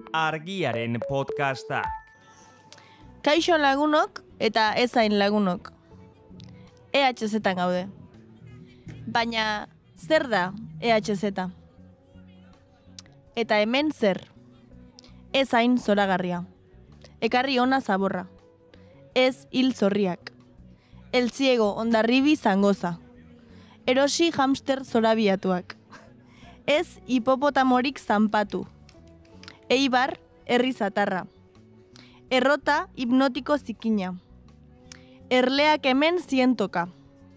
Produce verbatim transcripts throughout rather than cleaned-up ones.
Argiaren podcasta. Kaixo lagunok eta ezain lagunok. E H Z-an gaude. Baina zer da E H Z? Eta hemen zer? Ez hain zoragarria. Ekarri ona zaborra. Ez hil zorriak. El ziego ondarribi zangoza. Erosi hamster zorabiatuak. Ez hipopotamorik zanpatu. Eibar herri zatarra. Errota hipnotiko zikina. Erleak hemen zientoka.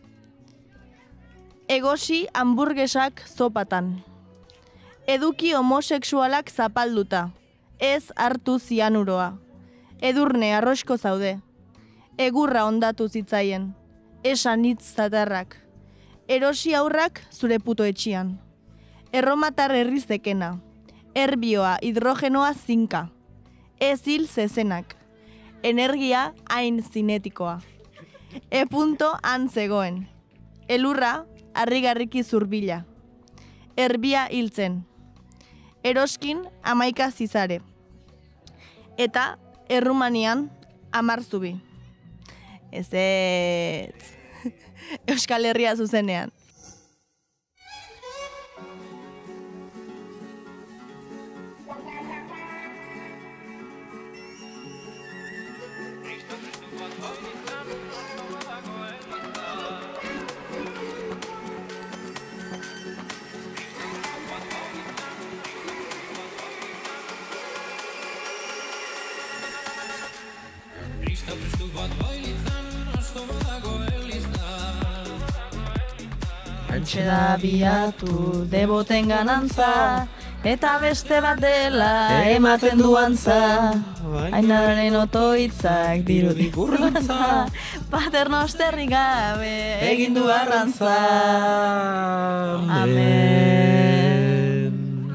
Egosi hamburguesak zopatan. Eduki homosexualak zapalduta. Ez hartu zianuroa. Edurne arrosko zaude. Egurra ondatu zitzaien. Esan hitz zatarrak. Erosi aurrak zure puto etxian. Erromatar herrizekena. Erbioa hidrogenoa zinka. Ez hil zezenak. Energia hain zinetikoa. E punto han zegoen. Elurra harrigarriki zurbila. Erbia hiltzen. Eroskin amaika zizare. Eta Errumanian amar zubi. Ez ez. Euskal Herria zuzenean. Antxe da biatu deboten ganantza, eta beste bat dela ematen du antza. Ainaren otoitzak dirudik urruntza, paternosterrik gabe egin du arrantza. Amen.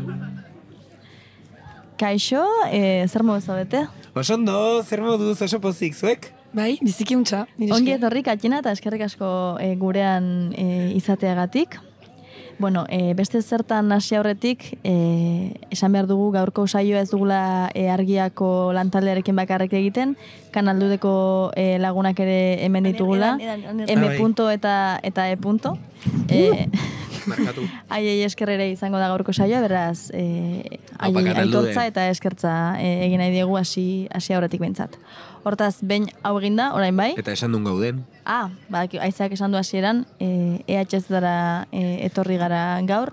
Kaixo, eh, zer modu zaudete? Osondo, zer moduz oso pozik zuek? Bai, biziki untxa. Ongi etorri Katxina eta eskerrik asko e, gurean e, izateagatik. Bueno, e, beste zertan hasi aurretik, e, esan behar dugu gaurko saioa ez dugula e, argiako lantaldearekin bakarrik egiten, kanaldudeko e, lagunak ere hemen ditugula, M punto eta, eta E punto. E, Aiei eskerrere izango da gaurko saioa, beraz, e, aiei aitortza eta eskertza e, egin nahi diegu hasi hasi aurretik behintzat. Hortaz, behin hau eginda, orain bai? Eta esan duen gauden. Ah, ba, aizeak esan du hasieran, e, E H Z-dara e, etorri gara gaur.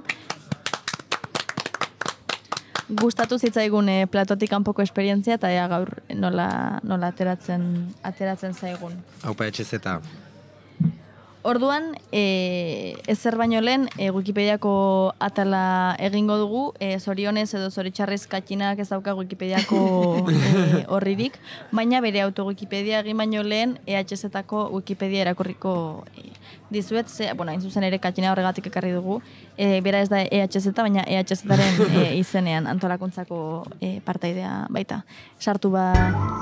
Gustatu zitzaigun e, platotik kanpoko esperientzia eta ea gaur nola, nola ateratzen, ateratzen zaigun. Haupa E H Z. Orduan, e, ezer baino lehen, e, Wikipediako atala egingo dugu, e, zorionez edo zoritxarrez Katxinak ez dauka Wikipediako e, horririk, baina bere auto-Wikipedia egin baino lehen E H Z-ako Wikipedia erakorriko e, dizuet, ze, bueno, hain zuzen ere Katxina horregatik ekarri dugu, e, bera ez da E H Z, baina E H Z-aren e, izenean antolakuntzako e, partaidea baita. Sartu ba...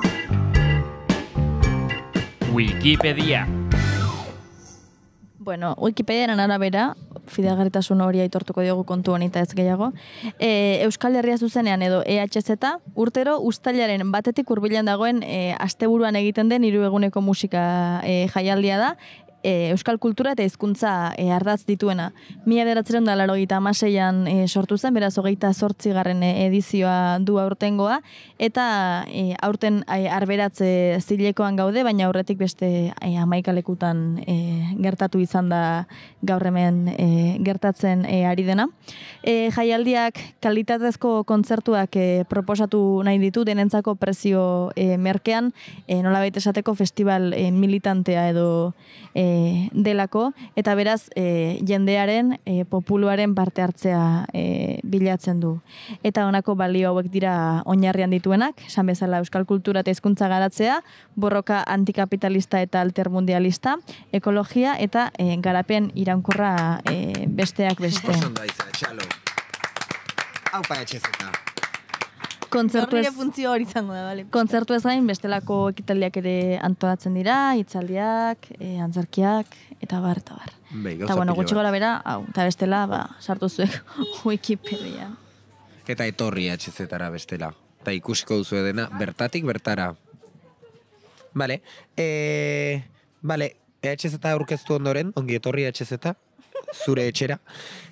Wikipedia. Bueno, Wikipediaren arabera, fidagarritasun hori aitortuko diogu kontu honita ez gehiago, e, Euskal Herria zuzenean edo E H Z, urtero uztailaren batetik hurbilan dagoen e, asteburuan egiten den hiru eguneko musika e, jaialdia da, e, euskal kultura eta hizkuntza e, ardatz dituena. Mila bederatziehun eta laurogeita hamaseian e, sortu zen, beraz hogeita zortzigarren edizioa du aurtengoa, eta e, aurten e, arberatze zilekoan gaude, baina aurretik beste e, hamaika lekutan e, gertatu izan da gaur hemen e, gertatzen e, ari dena. E, jaialdiak kalitatezko kontzertuak e, proposatu nahi ditu denentzako prezio e, merkean, e, nolabait esateko festival e, militantea edo e, delako, eta beraz e, jendearen, e, populuaren parte hartzea e, bilatzen du. Eta honako balio hauek dira oinarrian dituenak, esan bezala euskal kultura eta hizkuntza garatzea, borroka antikapitalista eta altermundialista, ekologia eta e, garapen iraunkorra e, besteak beste. Osondo aiza, txalo. Aupa etxe zeta. Kontzertu ez, funtzio hori izango da, bale. kontzertu ez gain bestelako ekitaldiak ere antolatzen dira, hitzaldiak, e, antzerkiak, eta bar, eta bar. Bai, Eta bueno, gutxi gora bera, hau, eta bestela, ba, sartu zuek Wikipedian. Eta etorri H Z-ara bestela. eta ikusiko duzu dena, bertatik bertara. Bale, e, bale, E H Z aurkeztu ondoren, ongi etorri E H Z, zure etxera.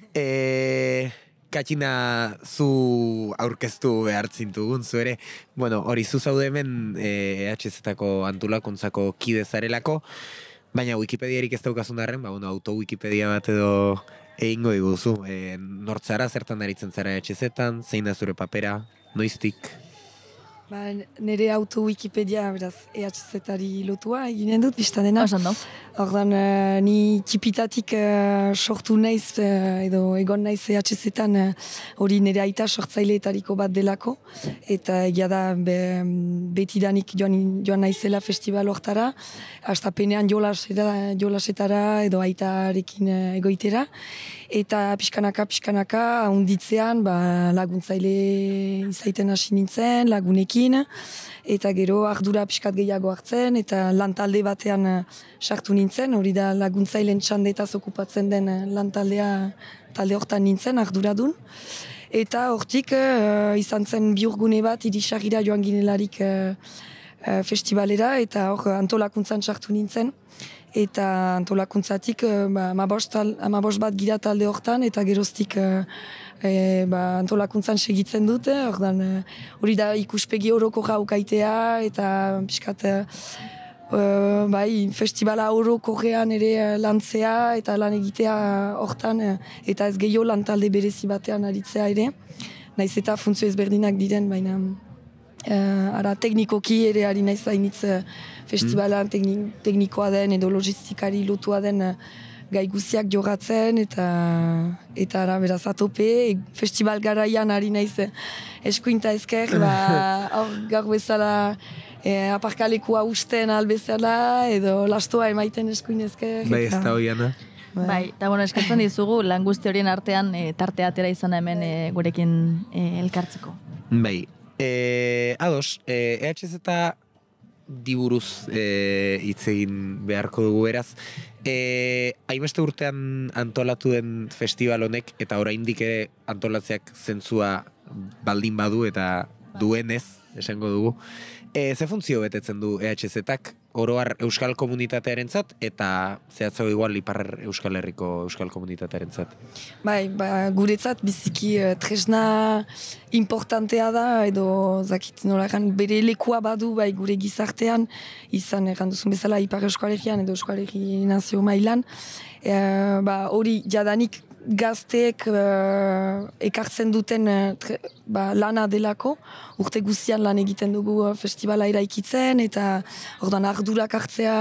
E, Katxina, zu aurkeztu behar zintugun, zu ere, bueno, hori zu zaude hemen E H Z-ako antolakuntzako kide zarelako, baina Wikipediarik ez daukazun darren, ba, bueno, auto-Wikipedia bat edo egingo diguzu. E, nortzara, zertan aritzen zara E H Z-an, zein da zure papera, noiztik? Ba, nire auto-Wikipedia, beraz, E H Z-ari lotua eginen dut, biztanena. Osan do. Ordan, uh, ni txipitatik uh, sortu naiz, uh, edo egon naiz E H Z-an hori uh, nire aita sortzaileetariko bat delako. Eta egia da, be, betidanik joan, joan naizela festival hortara, hastapenean jolasera, jolasetara edo aitarekin uh, egoitera. Eta pixkanaka, pixkanaka, ahonditzean ba, laguntzaile izaiten hasi nintzen, lagunekin, eta gero ardura pixkat gehiago hartzen, eta lantalde batean uh, sartu nintzen, hori da laguntzailen txandetaz okupatzen den uh, lantaldea talde hortan nintzen, arduradun. Eta hortik uh, izan zen bihurgune bat, irisarira joan ginelarik uh, uh, festivalera, eta hor antolakuntzan sartu nintzen. Eta antolakuntzatik ba, amabost bat gira talde hortan, eta geroztik e, ba, antolakuntzan segitzen dute, ordan hori da ikuspegi horoko jaukaitea, eta pixkat e, bai, festivala orokorrean ere lantzea, eta lan egitea hortan, eta ez gehiago lan talde berezi batean aritzea ere, naiz eta funtzio ezberdinak diren, baina Uh, ara teknikoki ere ari naiz hainitz uh, festivalan tekni, teknikoa den edo logistikari lotua den uh, gai guziak jogatzen eta eta ara beraz atope e, festival garaian ari naiz uh, eskuinta ezker ba, hor gaur bezala eh, aparkalekua usten albezala edo lastoa emaiten eskuin ezker. Bai, ez da hoiana. Bai, eta bueno, eskatzen dizugu lan guzti horien artean e, tarte atera izan hemen e, gurekin e, elkartzeko. Bai, e, ados, e, E H Z diburuz e, hitz egin beharko dugu beraz. E, hainbeste urtean antolatu den festival honek, eta oraindik ere antolatzeak zentzua baldin badu eta duenez, esango dugu. E, ze funtzio betetzen du E H Z-ak oroar euskal komunitatearentzat eta zehatzago igual Ipar Euskal Herriko euskal komunitatearentzat? Bai, ba, guretzat biziki uh, tresna importantea da, edo zakit nola egan bere lekua badu bai gure gizartean, izan egan duzun bezala Ipar Euskal Herrian edo Euskal Herri nazio mailan. E, ba, hori jadanik gazteek uh, ekartzen duten uh, tre, ba, lana delako, urte guztian lan egiten dugu uh, festivala eraikitzen, eta ordan ardurak hartzea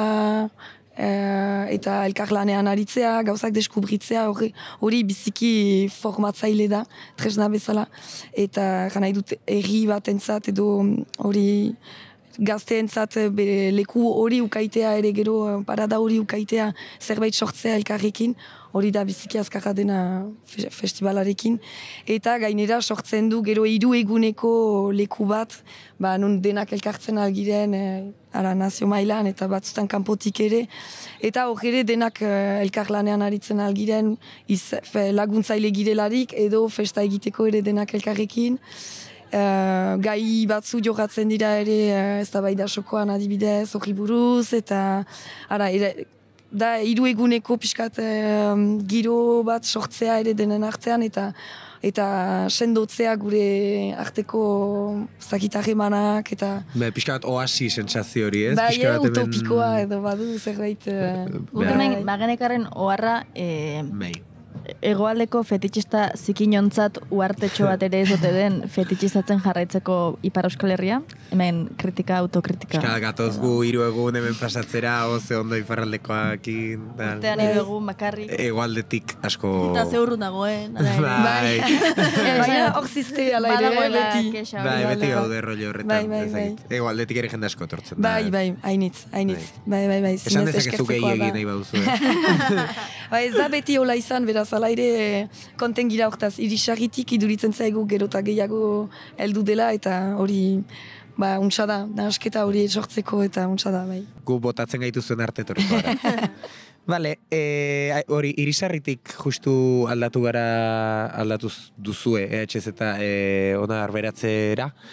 uh, eta elkarlanean aritzea, gauzak deskubritzea, hori, hori biziki formatzaile da, tresna bezala, eta gana edut erri batentzat edo hori gazteentzat bere leku hori ukaitea ere gero parada hori ukaitea zerbait sortzea elkarrekin, hori da biziki azkarra dena festivalarekin, eta gainera sortzen du gero hiru eguneko leku bat, ba, nun denak elkartzen algiren e, ara nazio mailan eta batzutan kanpotik ere, eta hor ere denak e, elkarlanean aritzen algiren iz, fe, laguntzaile girelarik edo festa egiteko ere denak elkarrekin. Uh, gai batzu jogatzen dira ere uh, ez da bai da sokoan adibidez horri buruz, eta ara, ere, da hiru eguneko pixkat uh, giro bat sortzea ere denen artean, eta eta sendotzea gure arteko zakitarremanak, eta Ba, pixkat oasi sentsazio hori, ez? bai, Pixka bat hemen- utopikoa edo badu zerbait uh, Guten magenekarren oharra e, Bai. hegoaldeko fetitxista zikinontzat uartetxo bat ere ez ote den fetitxizatzen jarraitzeko Ipar Euskal Herria, hemen kritika, autokritika. Pixka gatoz gu hiru egun hemen pasatzera, oze ondo iparraldekoakin. tal. Urtean hiru egun bakarrik. Hegoaldetik asko... Eta ze urrun dagoen. ala ere. Bai. baina hor ziste ala ere Badagoela beti. kexa hori. Bai, beti Bai, gaude rollo horretan. bai, bai, ez dakit. Hegoaldetik ere jende asko etortzen da. Bai, bai, hainitz, hainitz. Bai, bai, bai. Esan zinez dezakezu gehi eskertzekoa da. egin nahi baduzu. eh? Ba, ez da beti hola izan, beraz, ala ere konten gira hortaz, irisarritik iduritzen zaigu gero eta gehiago heldu dela, eta hori, ba, untsa da, nahasketa hori sortzeko, eta untsa da, bai. Gu botatzen gaituzuen arte etorriko gara. Vale, eh, hori, irisarritik justu aldatu gara, aldatu duzue, E H Z eta eh, ona arberatzera,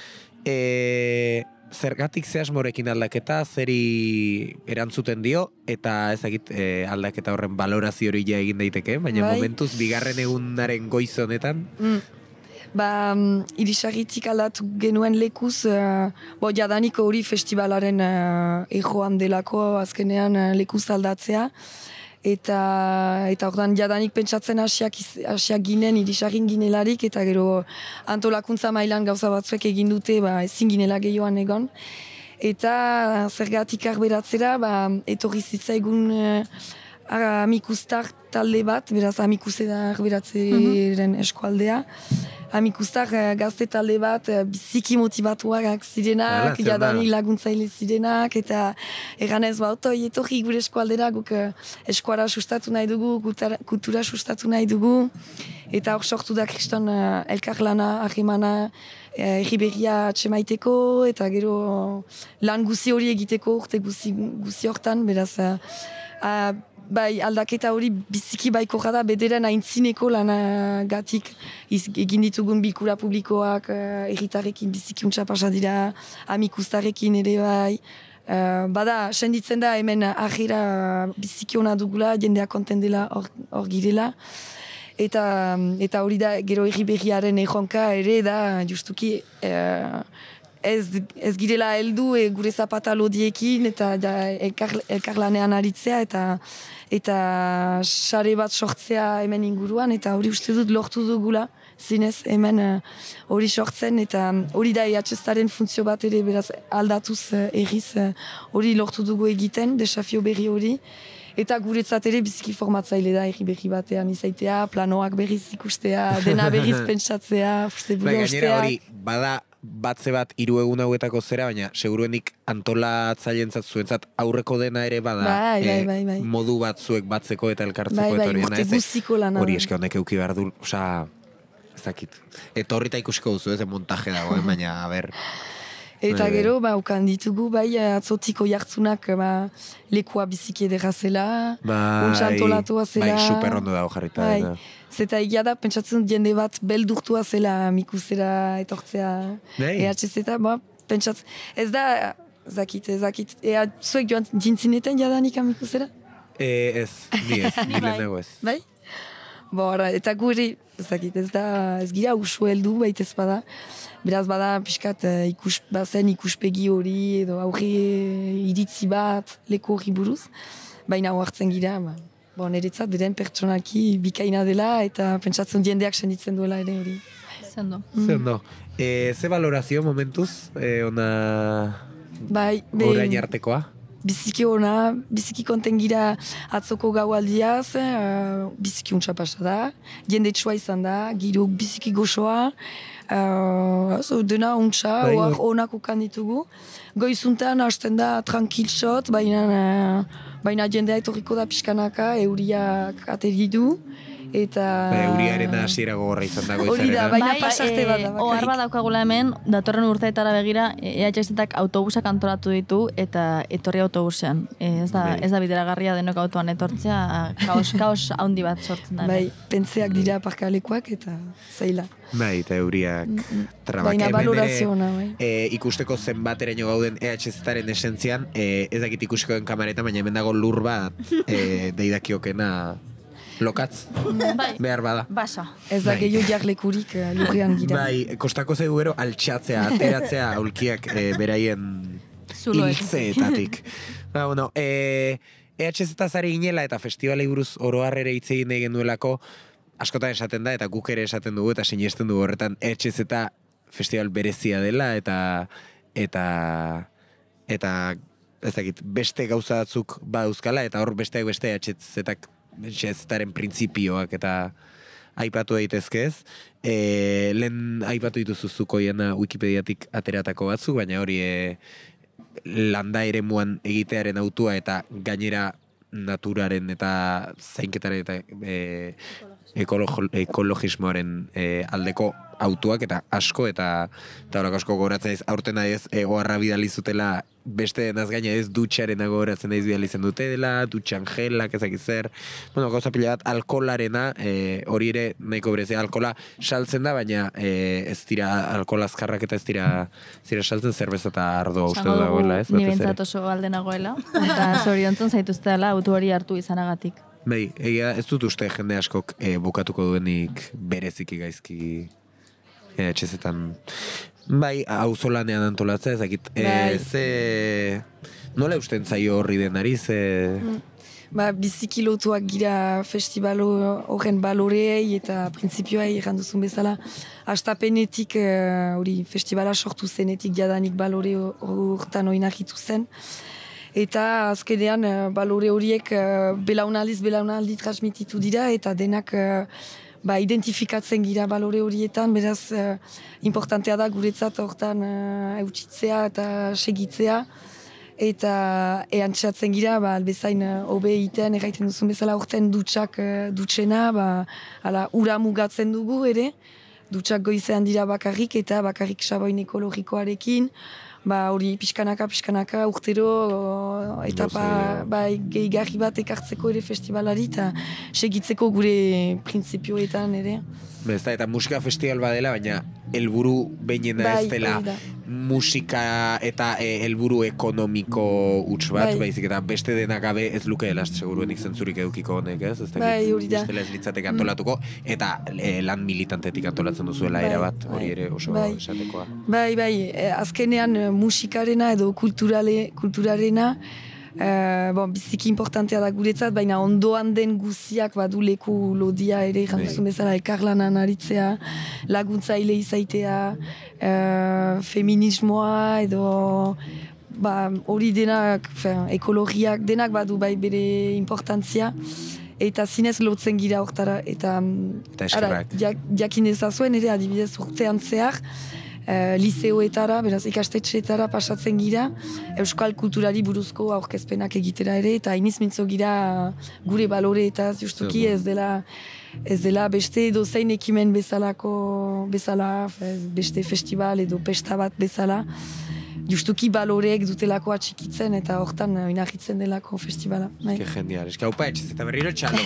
E, zergatik ze asmorekin aldaketa, zeri erantzuten dio, eta ezagit e, aldaketa horren balorazio hori ja egin daiteke, baina Bai. momentuz bigarren egunaren goiz honetan, Mm. Ba, um, irisagitik aldatu genuen lekuz, uh, bo, jadaniko hori festivalaren uh, ejoan delako azkenean uh, lekuz aldatzea. Eta, eta ordan jadanik pentsatzen hasiak, iz- hasiak ginen, irisagin ginelarik, eta gero antolakuntza mailan gauza batzuek egin dute, ba, ezin ginela gehioan egon. Eta zergatik arberatzera, ba, etorri zitzaigun uh, amikustar talde bat, beraz amikuse da arberatzeren eskualdea. Amikustar eh, gazte talde bat eh, biziki motivatuak Hala, zirenak, zer da? jadanik laguntzaile zirenak, eta eganez ba, otoi, etorri gure eskualdera, guk eh, eskuara sustatu nahi dugu, kultura, kultura sustatu nahi dugu, eta hor sortu da kriston uh, elkarlana, ahimana, eh, erriberria atxemaiteko, eta gero lan guzi hori egiteko urte guzi, guzi hortan, beraz, uh, uh, bai, aldaketa hori biziki baikorra da, bederen aintzineko lanagatik iz- egin ditugun bilkura publikoak, uh, erritarrekin biziki untsa pasa dira, amikustarekin ere bai. Uh, bada, senditzen da hemen ahira biziki ona dugula, jendea konten dela hor hor girela. Eta, eta hori da, gero erriberriaren erronka ere da, justuki, uh, ez, ez girela heldu e, gure zapata lodiekin eta ja, elkar, elkarlanean aritzea eta eta sare bat sortzea hemen inguruan, eta hori uste dut lortu dugula, zinez hemen uh, hori sortzen, eta hori da E H Z-aren funtzio bat ere, beraz aldatuz uh, erriz uh, hori lortu dugu egiten, desafio berri hori. Eta guretzat ere biziki formatzaile da erri berri batean izaitea, planoak berriz ikustea, dena berriz pentsatzea, zeburu bai, gainera ostea. hori, bada batze bat hiru egun hauetako zera, baina seguruenik antolatzaileentzat zuentzat aurreko dena ere bada Bai, bai, eh, bai, bai. modu batzuek batzeko eta elkartzeko Bai, bai, eta hori urte dena, ez? guztiko lana Hori da. eske honek euki behar du, osea, ez dakit. Etorri eta ikusiko duzu, ez, montaje dagoen, baina, a ber, Eta Bai, bai. gero, ba, ukan ditugu, bai, atzotiko jartzunak, ba, lekua biziki edera zela, bai, untsa antolatua zela. bai, super ondo dago jarrita. Bai, eta. zeta egia da, pentsatzen dut jende bat beldurtua zela mikusera etortzea Bai. E H Z, ba, pentsatzen, ez da, zakit, ez zakit, ea, zuek joan jintzineten jadanik amikusera? E, ez, ni ez, ni Bai. lehenago ez. Bai? Bora, eta guri, ez dakit, ez da, ez gira usu heldu, baita ez bada. Beraz bada, pixkat, eh, ikus, bazen ikuspegi hori, edo aurre iritzi bat, leku hori buruz. Baina hartzen gira, ba, bo, niretzat, beren pertsonalki bikaina dela, eta pentsatzen jendeak senditzen duela ere hori. Zendo. Ze ondo. E, ze valorazio momentuz, e, ona Bai, be, orain artekoa? biziki ona, biziki konten gira atzoko gaualdiaz, uh, biziki untsa pasa da, jendetsua izan da, giro biziki goxoa, uh, so, dena untsa, Bai, oak bai. onak ukan ditugu. Goizuntan hasten da tranquil shot, baina, uh, baina jendea etorriko da pixkanaka, euriak ateri du, eta... Ba, euriaren hasiera gogorra izan dago Hori da, baina Bai, pasarte bat da, eh, ohar bat daukagula hemen, datorren urteetara begira, E H Z-ak autobusak antolatu ditu eta etorri autobusean. Eh, ez da, Bai. ez da bideragarria denok autoan etortzea, kaos, kaos handi bat sortzen da. Bai, pentseak dira parkalekuak eta zaila. Bai, eta euriak trabak. Baina Hemen ere, balorazio ona, bai. e, ikusteko zenbateraino gauden E H Z-aren esentzian, e, ez dakit ikusiko den kamareta, baina hemen dago lur bat e, deidakiokena lokatz, Bai, behar bada. basa. Ez da Bai. gehiago jarlekurik uh, lurrean gira. Bai, kostako zaigu gero altxatzea, ateratzea aulkiak e, beraien Zuloek. hiltzeetatik. Ba, bueno, e, E H Z zari ginela eta festivalei buruz oroar ere hitz egin nahi genuelako, askotan esaten da, eta guk ere esaten dugu, eta sinesten dugu horretan, E H Z festival berezia dela, eta eta eta ez dakit, beste gauza batzuk badauzkala, eta hor besteak beste E H Z-ak E H Z-aren printzipioak eta aipatu daitezke ez. E, lehen aipatu dituzu zuk hoiena Wikipediatik ateratako batzuk, baina hori e, landa eremuan egitearen autua eta gainera naturaren eta zainketaren eta e, ekologismoaren e, aldeko autuak eta asko eta eta horako asko gogoratzen naiz aurten naiz e, oharra bidali zutela beste denaz gaina ez dutxarena gogoratzen naiz bidali zen dute dela, dutxan gelak ezak zer, bueno, gauza pila bat alkolarena, e, hori ere nahiko berezia alkola saltzen da, baina e, ez dira alkola azkarrak eta ez dira, ez dira saltzen zerbeza eta ardoa uste du dagoela, ez? Ni bentsat oso alde nagoela, eta zoriontzen zaituztela autu hori hartu izanagatik. Bai, egia ez dut uste jende askok e, bukatuko duenik bereziki gaizki e, etxezetan. Bai, auzolanean antolatzea, ezakit, e, Bai. ze... Nola usten zaio horri denari, ze... Mm. Ba, biziki lotuak gira festivalo horren baloreei eta printzipioai erranduzun bezala. Astapenetik, hori, festivala sortu zenetik jadanik balore horretan oinahitu zen. Eta azkenean balore horiek belaunaldiz belaunaldi transmititu dira eta denak ba, identifikatzen gira balore horietan, beraz importantea da guretzat hortan eutsitzea eta segitzea. Eta eantxatzen gira, ba, albezain hobe egiten, erraiten duzun bezala urten dutxak dutxena, ba, ala, ura mugatzen dugu ere, dutxak goizean dira bakarrik eta bakarrik saboin ekologikoarekin, ba, hori pixkanaka, pixkanaka, urtero etapa bai, gehigarri bat ekartzeko ere festivalari eta segitzeko gure printzipioetan ere. Bez da, eta musika festival badela, baina helburu behinena Bai, ez dela hori da. musika eta e, helburu ekonomiko huts bat, Bai. baizik eta beste dena gabe ez lukeela seguruenik zentzurik edukiko honek, ez? Ez dakit, Bai, hori da. bestela ez litzatek antolatuko, eta e, lan militantetik antolatzen duzuela Bai, era bat, hori bai. ere oso Bai. esatekoa. Bai, bai, eh, azkenean eh, musikarena edo kulturale, kulturarena eh, bon, biziki importantea da guretzat, baina ondoan den guziak badu leku lodia ere, jantuzun bezala elkarlanan aritzea, laguntzaile izaitea, eh, feminismoa edo ba, hori denak, fin, ekologiak denak badu bai bere importantzia. Eta zinez lotzen gira hortara, eta, Eta ara, eskerrak. jak, jakin ezazuen ere adibidez urtean zehar, uh, liseoetara, beraz ikastetxeetara pasatzen gira, euskal kulturari buruzko aurkezpenak egitera ere, eta iniz mintzo gira gure baloreetaz justuki ez dela, ez dela beste dozein ekimen bezalako, bezala, beste festival edo pesta bat bezala, justuki baloreek dutelako atxikitzen eta hortan oinarritzen delako festivala. Bai. Que genial, eski haupa etxez eta berriro txalo.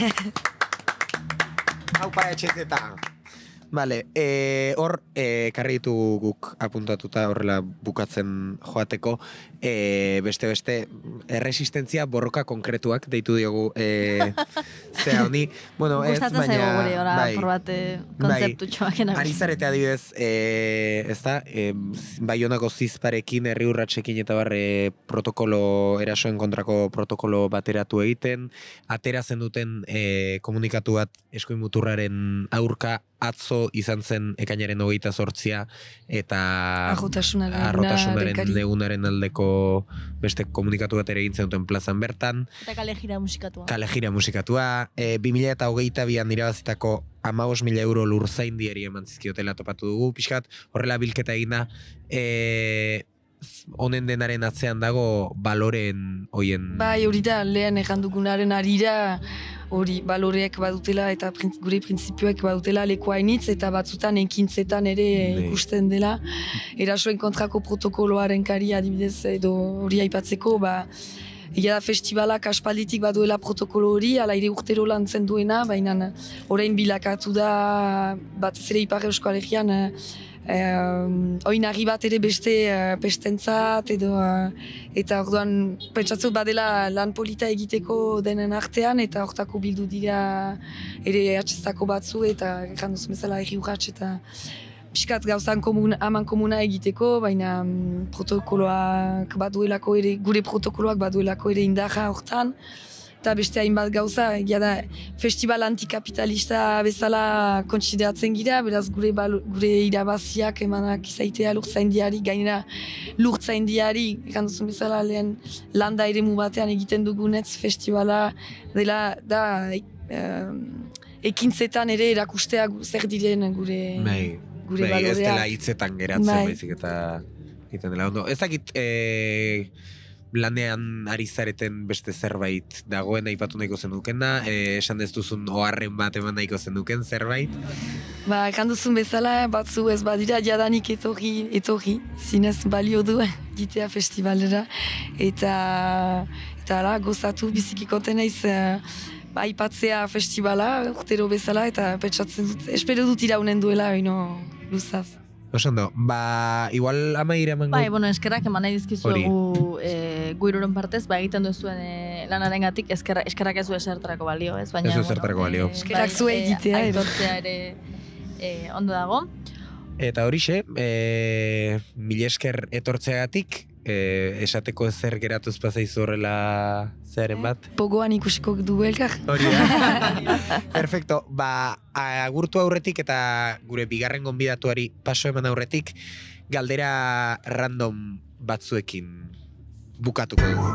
Haupa etxez eta. Vale, e, hor, e, karri ditu guk apuntatuta horrela bukatzen joateko, e, beste-beste, erresistentzia borroka konkretuak deitu diogu, e, zea honi, bueno, ez, Gustatzen baina... zaigu gure, ora, bai, por bat kontzeptu txoak Ari zarete adibidez, e, ez da, e, Baionako zizparekin, herri urratsekin eta barre protokolo, erasoen kontrako protokolo bateratu egiten, atera zen duten e, komunikatu bat eskuin muturraren aurka atzo izan zen ekainaren hogeita zortzia eta Arrotasunaren arrotasunaren egunaren egunaren aldeko beste komunikatu bat ere egin zen duten plazan bertan. Eta kale jira musikatua. Kale jira musikatua, e, bi mila eta hogeita bian irabazitako hamabost mila euro lurzaindiari eman zizkiotela topatu dugu, pixkat horrela bilketa egina, e, honen denaren atzean dago baloreen hoien... Bai, hori da, lehen errandugunaren arira, hori baloreak badutela eta printz, gure printzipioek badutela lekoa hainitz eta batzutan ekintzetan ere Ne. ikusten dela. Erasoen kontrako protokoloaren kari adibidez edo hori aipatzeko, ba, egia da festivalak aspalditik baduela protokolo hori, ala ere urtero lantzen duena, baina orain bilakatu da batez ere Ipar Euskal Herrian Uh, oinarri bat ere beste uh, pestentzat edo uh, eta orduan pentsatzut badela lan polita egiteko denen artean eta hortako bildu dira ere atxestako batzu eta erranduz bezala erri urratx eta pixkat gauzan komun, aman komuna egiteko, baina um, protokoloak baduelako ere, gure protokoloak baduelako ere indarra hortan. Eta beste hainbat gauza, egia da festival antikapitalista bezala kontsideratzen gira, beraz gure, balo, gure irabaziak emanak izaitea lurtzaindiari, gainera lurtzaindiari, erranduzun bezala lehen landa eremu batean egiten dugunetz festivala dela, da um, ekintzetan ere erakustea zer diren gure, Bai, gure bai, ez baloreak. dela hitzetan geratzen, Bai. baizik eta egiten dela ondo. Ez dakit, e, lanean ari zareten beste zerbait dagoen aipatu nahiko zenukena, e, esan ez duzun oharren bat eman nahiko zenuken zerbait? Ba, ekan duzun bezala, batzu ez badira jadanik etorri, etorri, zinez balio du gitea festivalera, eta, eta ala, gozatu bizikikoten naiz, ba, aipatzea festivala, urtero bezala, eta pentsatzen dut, espero dut iraunen duela, oino, luzaz. Osondo, ba, igual amaire emango... Bai, bueno, eskerrak eman nahi dizkizuegu e, guiruron partez, ba, egiten duzuen e, lanaren gatik, eskerra, eskerrak ez du esertarako balio, ez? Baina, Ez du esertarako balio. E, Eskerrak zu egitea, e, edo. aitortzea ere e, ondo dago. Eta horixe, e, mil esker etortzeagatik, e, esateko ezer geratuz pasaizu horrela zearen bat? Pogoan ikusiko dugu elkar. Hori da. Perfecto, ba, agurtu aurretik eta gure bigarren gonbidatuari paso eman aurretik, galdera random batzuekin bukatuko dugu.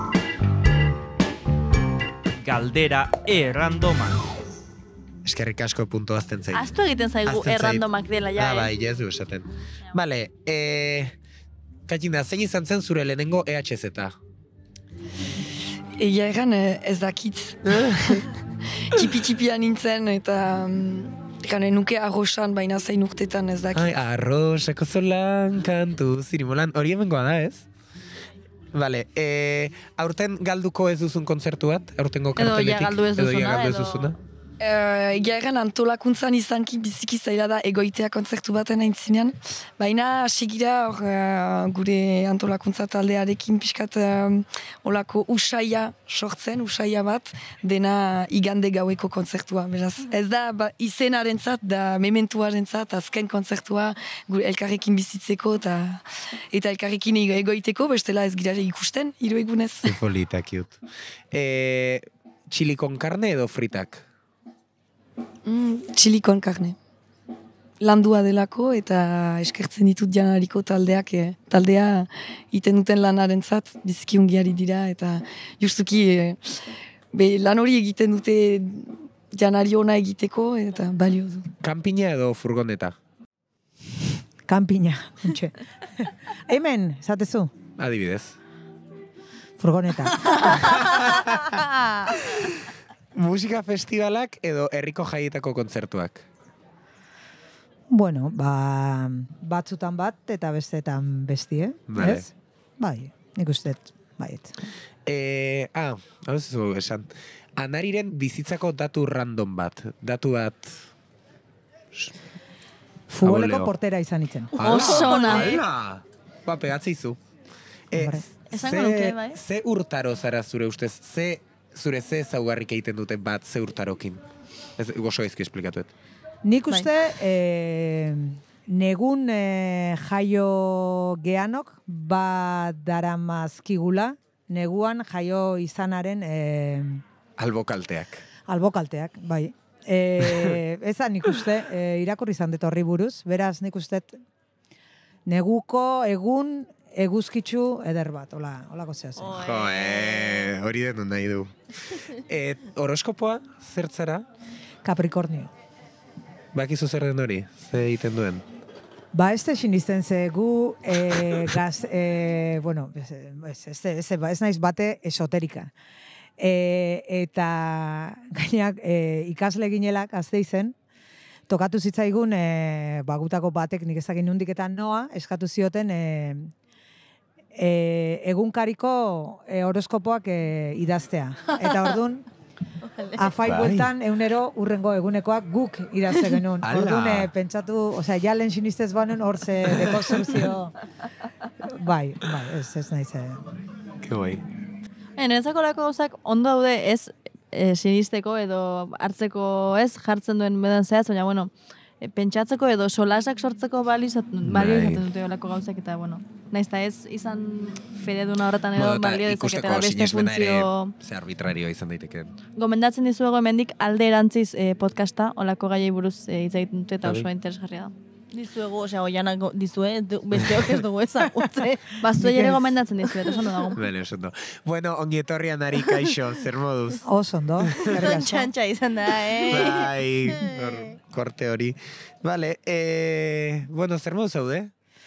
Galdera errandoma. Eskerrik asko puntu azten zaitu. Aztu egiten zaigu Ahazten zait. errandomak dela ja, Ah, bai, eh? ja ez du esaten. Vale, eh, Katina, zein izan zen zure lehenengo E H Z? Egia egan ez dakit. Txipi-txipia nintzen eta gane nuke arrosan, baina zein urtetan ez dakit. Ai, arrosako zolan, kantu, zirimolan, hori hemengoa da, ez? Vale, eh, aurten galduko ez duzun kontzertu bat, aurtengo Edo ja karteletik? galdu ez Edo ja duzuna, galdu ez edo- duzuna? Uh, Egia egan antolakuntzan izanki biziki zaila da egoitea kontzertu baten aintzinean, baina segira hor uh, gure antolakuntza taldearekin pixkat uh, olako usaia sortzen, usaia bat, dena igande gaueko kontzertua. Beraz, ez da ba, izenarentzat, da mementuarentzat, azken kontzertua gure elkarrekin bizitzeko eta eta elkarrekin ego- egoiteko, bestela ez girare ikusten, hiru egunez. Polita, cute. Eh, Chili con carne edo fritak? Mm, chili con carne. Landua delako eta eskertzen ditut janariko taldeak, eh, taldea iten duten lanarentzat biziki ungiari dira eta justuki eh, be, lan hori egiten dute janari ona egiteko eta balio du. Kanpina edo furgoneta? Kanpina, untxe. Hemen, zatezu, Adibidez. furgoneta. Musika festivalak edo herriko jaietako kontzertuak? Bueno, ba, batzutan bat eta bestetan besti, eh? Vale. Ez? Bai, nik usteet, baiet. Eh, ah, hau ez zu esan. Anariren bizitzako datu random bat. Datu bat... Futboleko Aboleo. portera izan itzen. Oso ona. Ala! Ba, pegatzeizu. Eh, Hombre. Esango ze- nuke, bai. Ze urtaro zara zure ustez? Ze, zure ze zaugarrik egiten dute bat ze urtarokin? Ez, gozo ezki esplikatuet. Nik Bai. uste, eh, negun eh, jaio geanok bat daramazkigula, neguan jaio izanaren eh, Albokalteak. albokalteak, bai. E, eza nik uste, e, irakurri izan dut horri buruz, beraz nik uste neguko egun eguzkitzu eder bat, hola, holako zea zen. Oh. Jo, eh, hori denun nahi du. E, horoskopoa zertzara? Capricornio. Bakizu zer den hori? Ze egiten duen? Ba, ez da sinisten ze gu, e, gaz, e, bueno, ez, ez, ez, ez, ez naiz bate esoterika. E, eta gainak e, ikasle ginelak azte izen, tokatu zitzaigun e, bagutako batek nik ezakin nundiketan noa, eskatu zioten e, e, egunkariko e, horoskopoak e, idaztea. Eta orduan, afai Bai. bueltan eunero urrengo egunekoak guk idazte genuen. Ala. Orduan, e, pentsatu, osea, ja lehen sinistez banen hor ze dekonstruzio. Bai, bai, ez, ez naiz. E, Ke guai. E, Niretzako lako gauzak ondo daude ez e, sinisteko edo hartzeko ez jartzen duen bedan zehaz, baina bueno, e, pentsatzeko edo solasak sortzeko balio izaten balio Bai. izaten dute olako gauzak eta bueno, naiz eta ez izan fededuna horretan edo Bueno, eta balio ikusteko dezaketela beste sinesmena ere funtzio. ze arbitrarioa izan daiteke. Gomendatzen dizuego hemendik alde erantziz e, podcasta, olako gaiei buruz e, hitz egiten dute eta Bai. oso interesgarria da. Dizuegu, osea, oianak dizue, du- besteok ez dugu ezagutze. Bazuei ere gomendatzen dizuet, oso ondo dago. Bene, oso ondo. Bueno, ongi etorri Anari, kaixo, zer moduz? oso ondo. eskerrik asko. Txantxa izan da, eh? Bai, hor, korte hori. Vale, eh, bueno, zer moduz zaude?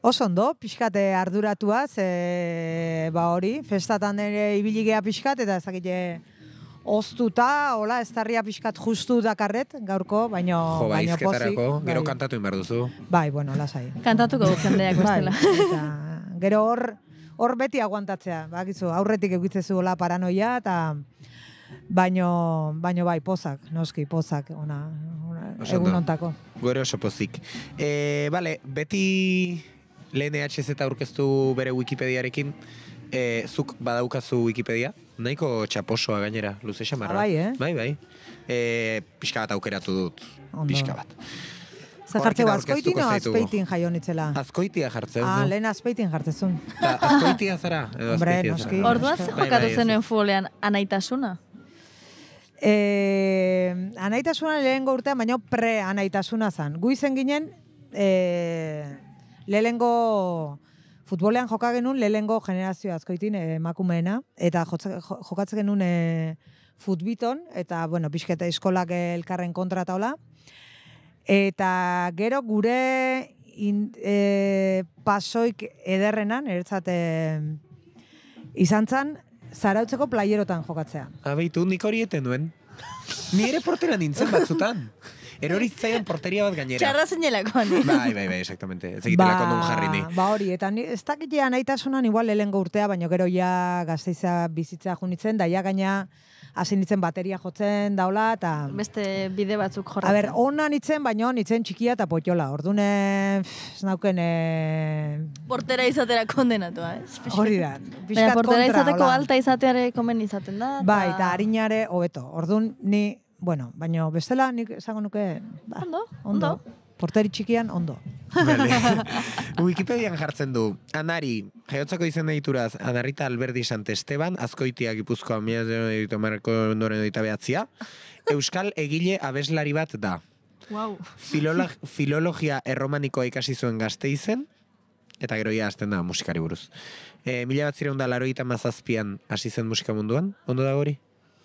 Oso ondo, pixkate arduratuaz, e, ba hori, festatan ere ibiligea pixkat, eta ez dakite oztuta, hola, ez tarria pixkat justu dakarret, gaurko, baino, Jo, ba, baino pozik. izketarako, gero bai. kantatu inbar duzu. Bai, bueno, lasai. Kantatuko du jendeak Bai, bestela. eta gero hor, hor beti aguantatzea, bakizu, aurretik egitzezu hola paranoia, eta baino, baino bai, pozak, noski, pozak, ona, ona Oso egun ondo. ontako. Gero oso pozik. E, bale, beti lehen E H Z aurkeztu bere Wikipediarekin, e, zuk badaukazu Wikipedia? Nahiko txaposoa gainera, luze xamarra. Ah, bai, eh? Bai, bai. E, pixka bat aukeratu dut. Ondo. Pixka bat. Zer Horrekin jartzeu, aurkeztuko azkoitin o zaitugu. azpeitin jaio nitzela? Azkoitia jartzen, Ah, no? lehen azpeitin jartzezun. Da, azkoitia zara? Edo Hombre, azkoitia noski. zara? Orduan ze Bai, bai, jokatu ez. zenuen futbolean anaitasuna? E, anaitasuna lehengo urtean, baina pre-anaitasuna zan. Gu izen ginen, e, lehengo futbolean joka genuen lehengo generazio azkoitin e, emakumeena, eta jotze- jo- jokatzen genuen e, futbiton, eta, bueno, pixketa eskolak elkarren kontra eta hola. Eta gero gure in, e, pasoik ederrenan, eretzat e, izan zan, zarautzeko playerotan jokatzea. Abeitu, nik hori eten duen. Ni ere portera nintzen batzutan. Eroritzaian porteria bat gainera. Txarra zinelakoan. Bai, bai, bai, exactamente. Ez egitelako non jarri ni. Ba hori, eta ni, ez dakitea nahitasunan igual lehengo urtea, baina gero ja gazteiza bizitza junitzen, da ja gaina hasi nitzen bateria jotzen daula, eta... Beste bide batzuk A jorratzen. ber, ona nitzen, baina nitzen txikia eta potiola. Ordune, ez nauken... E... Portera izatera kondenatua, ez? Hori da. Baina pixkat portera kontra, izateko hola. alta izateare komen izaten da. Bai, eta harinare hobeto. Ordun ni, bueno, baina bestela nik esango nuke... Ba, Ondo, ondo. ondo. Porteri txikian, ondo. Vale. Wikipedian jartzen du, Anari, jaiotzako izen dituraz, Anarrita Alberdi Santesteban, Azkoitia Gipuzkoa, mila zero marko ondoren doita behatzia, Euskal egile abeslari bat da. Wow. Filolog, filologia erromanikoa ikasi zuen Gasteizen, eta gero ja hasten da musikari buruz. E, mila bat zireunda laroita mazazpian hasi zen musika munduan, ondo da hori?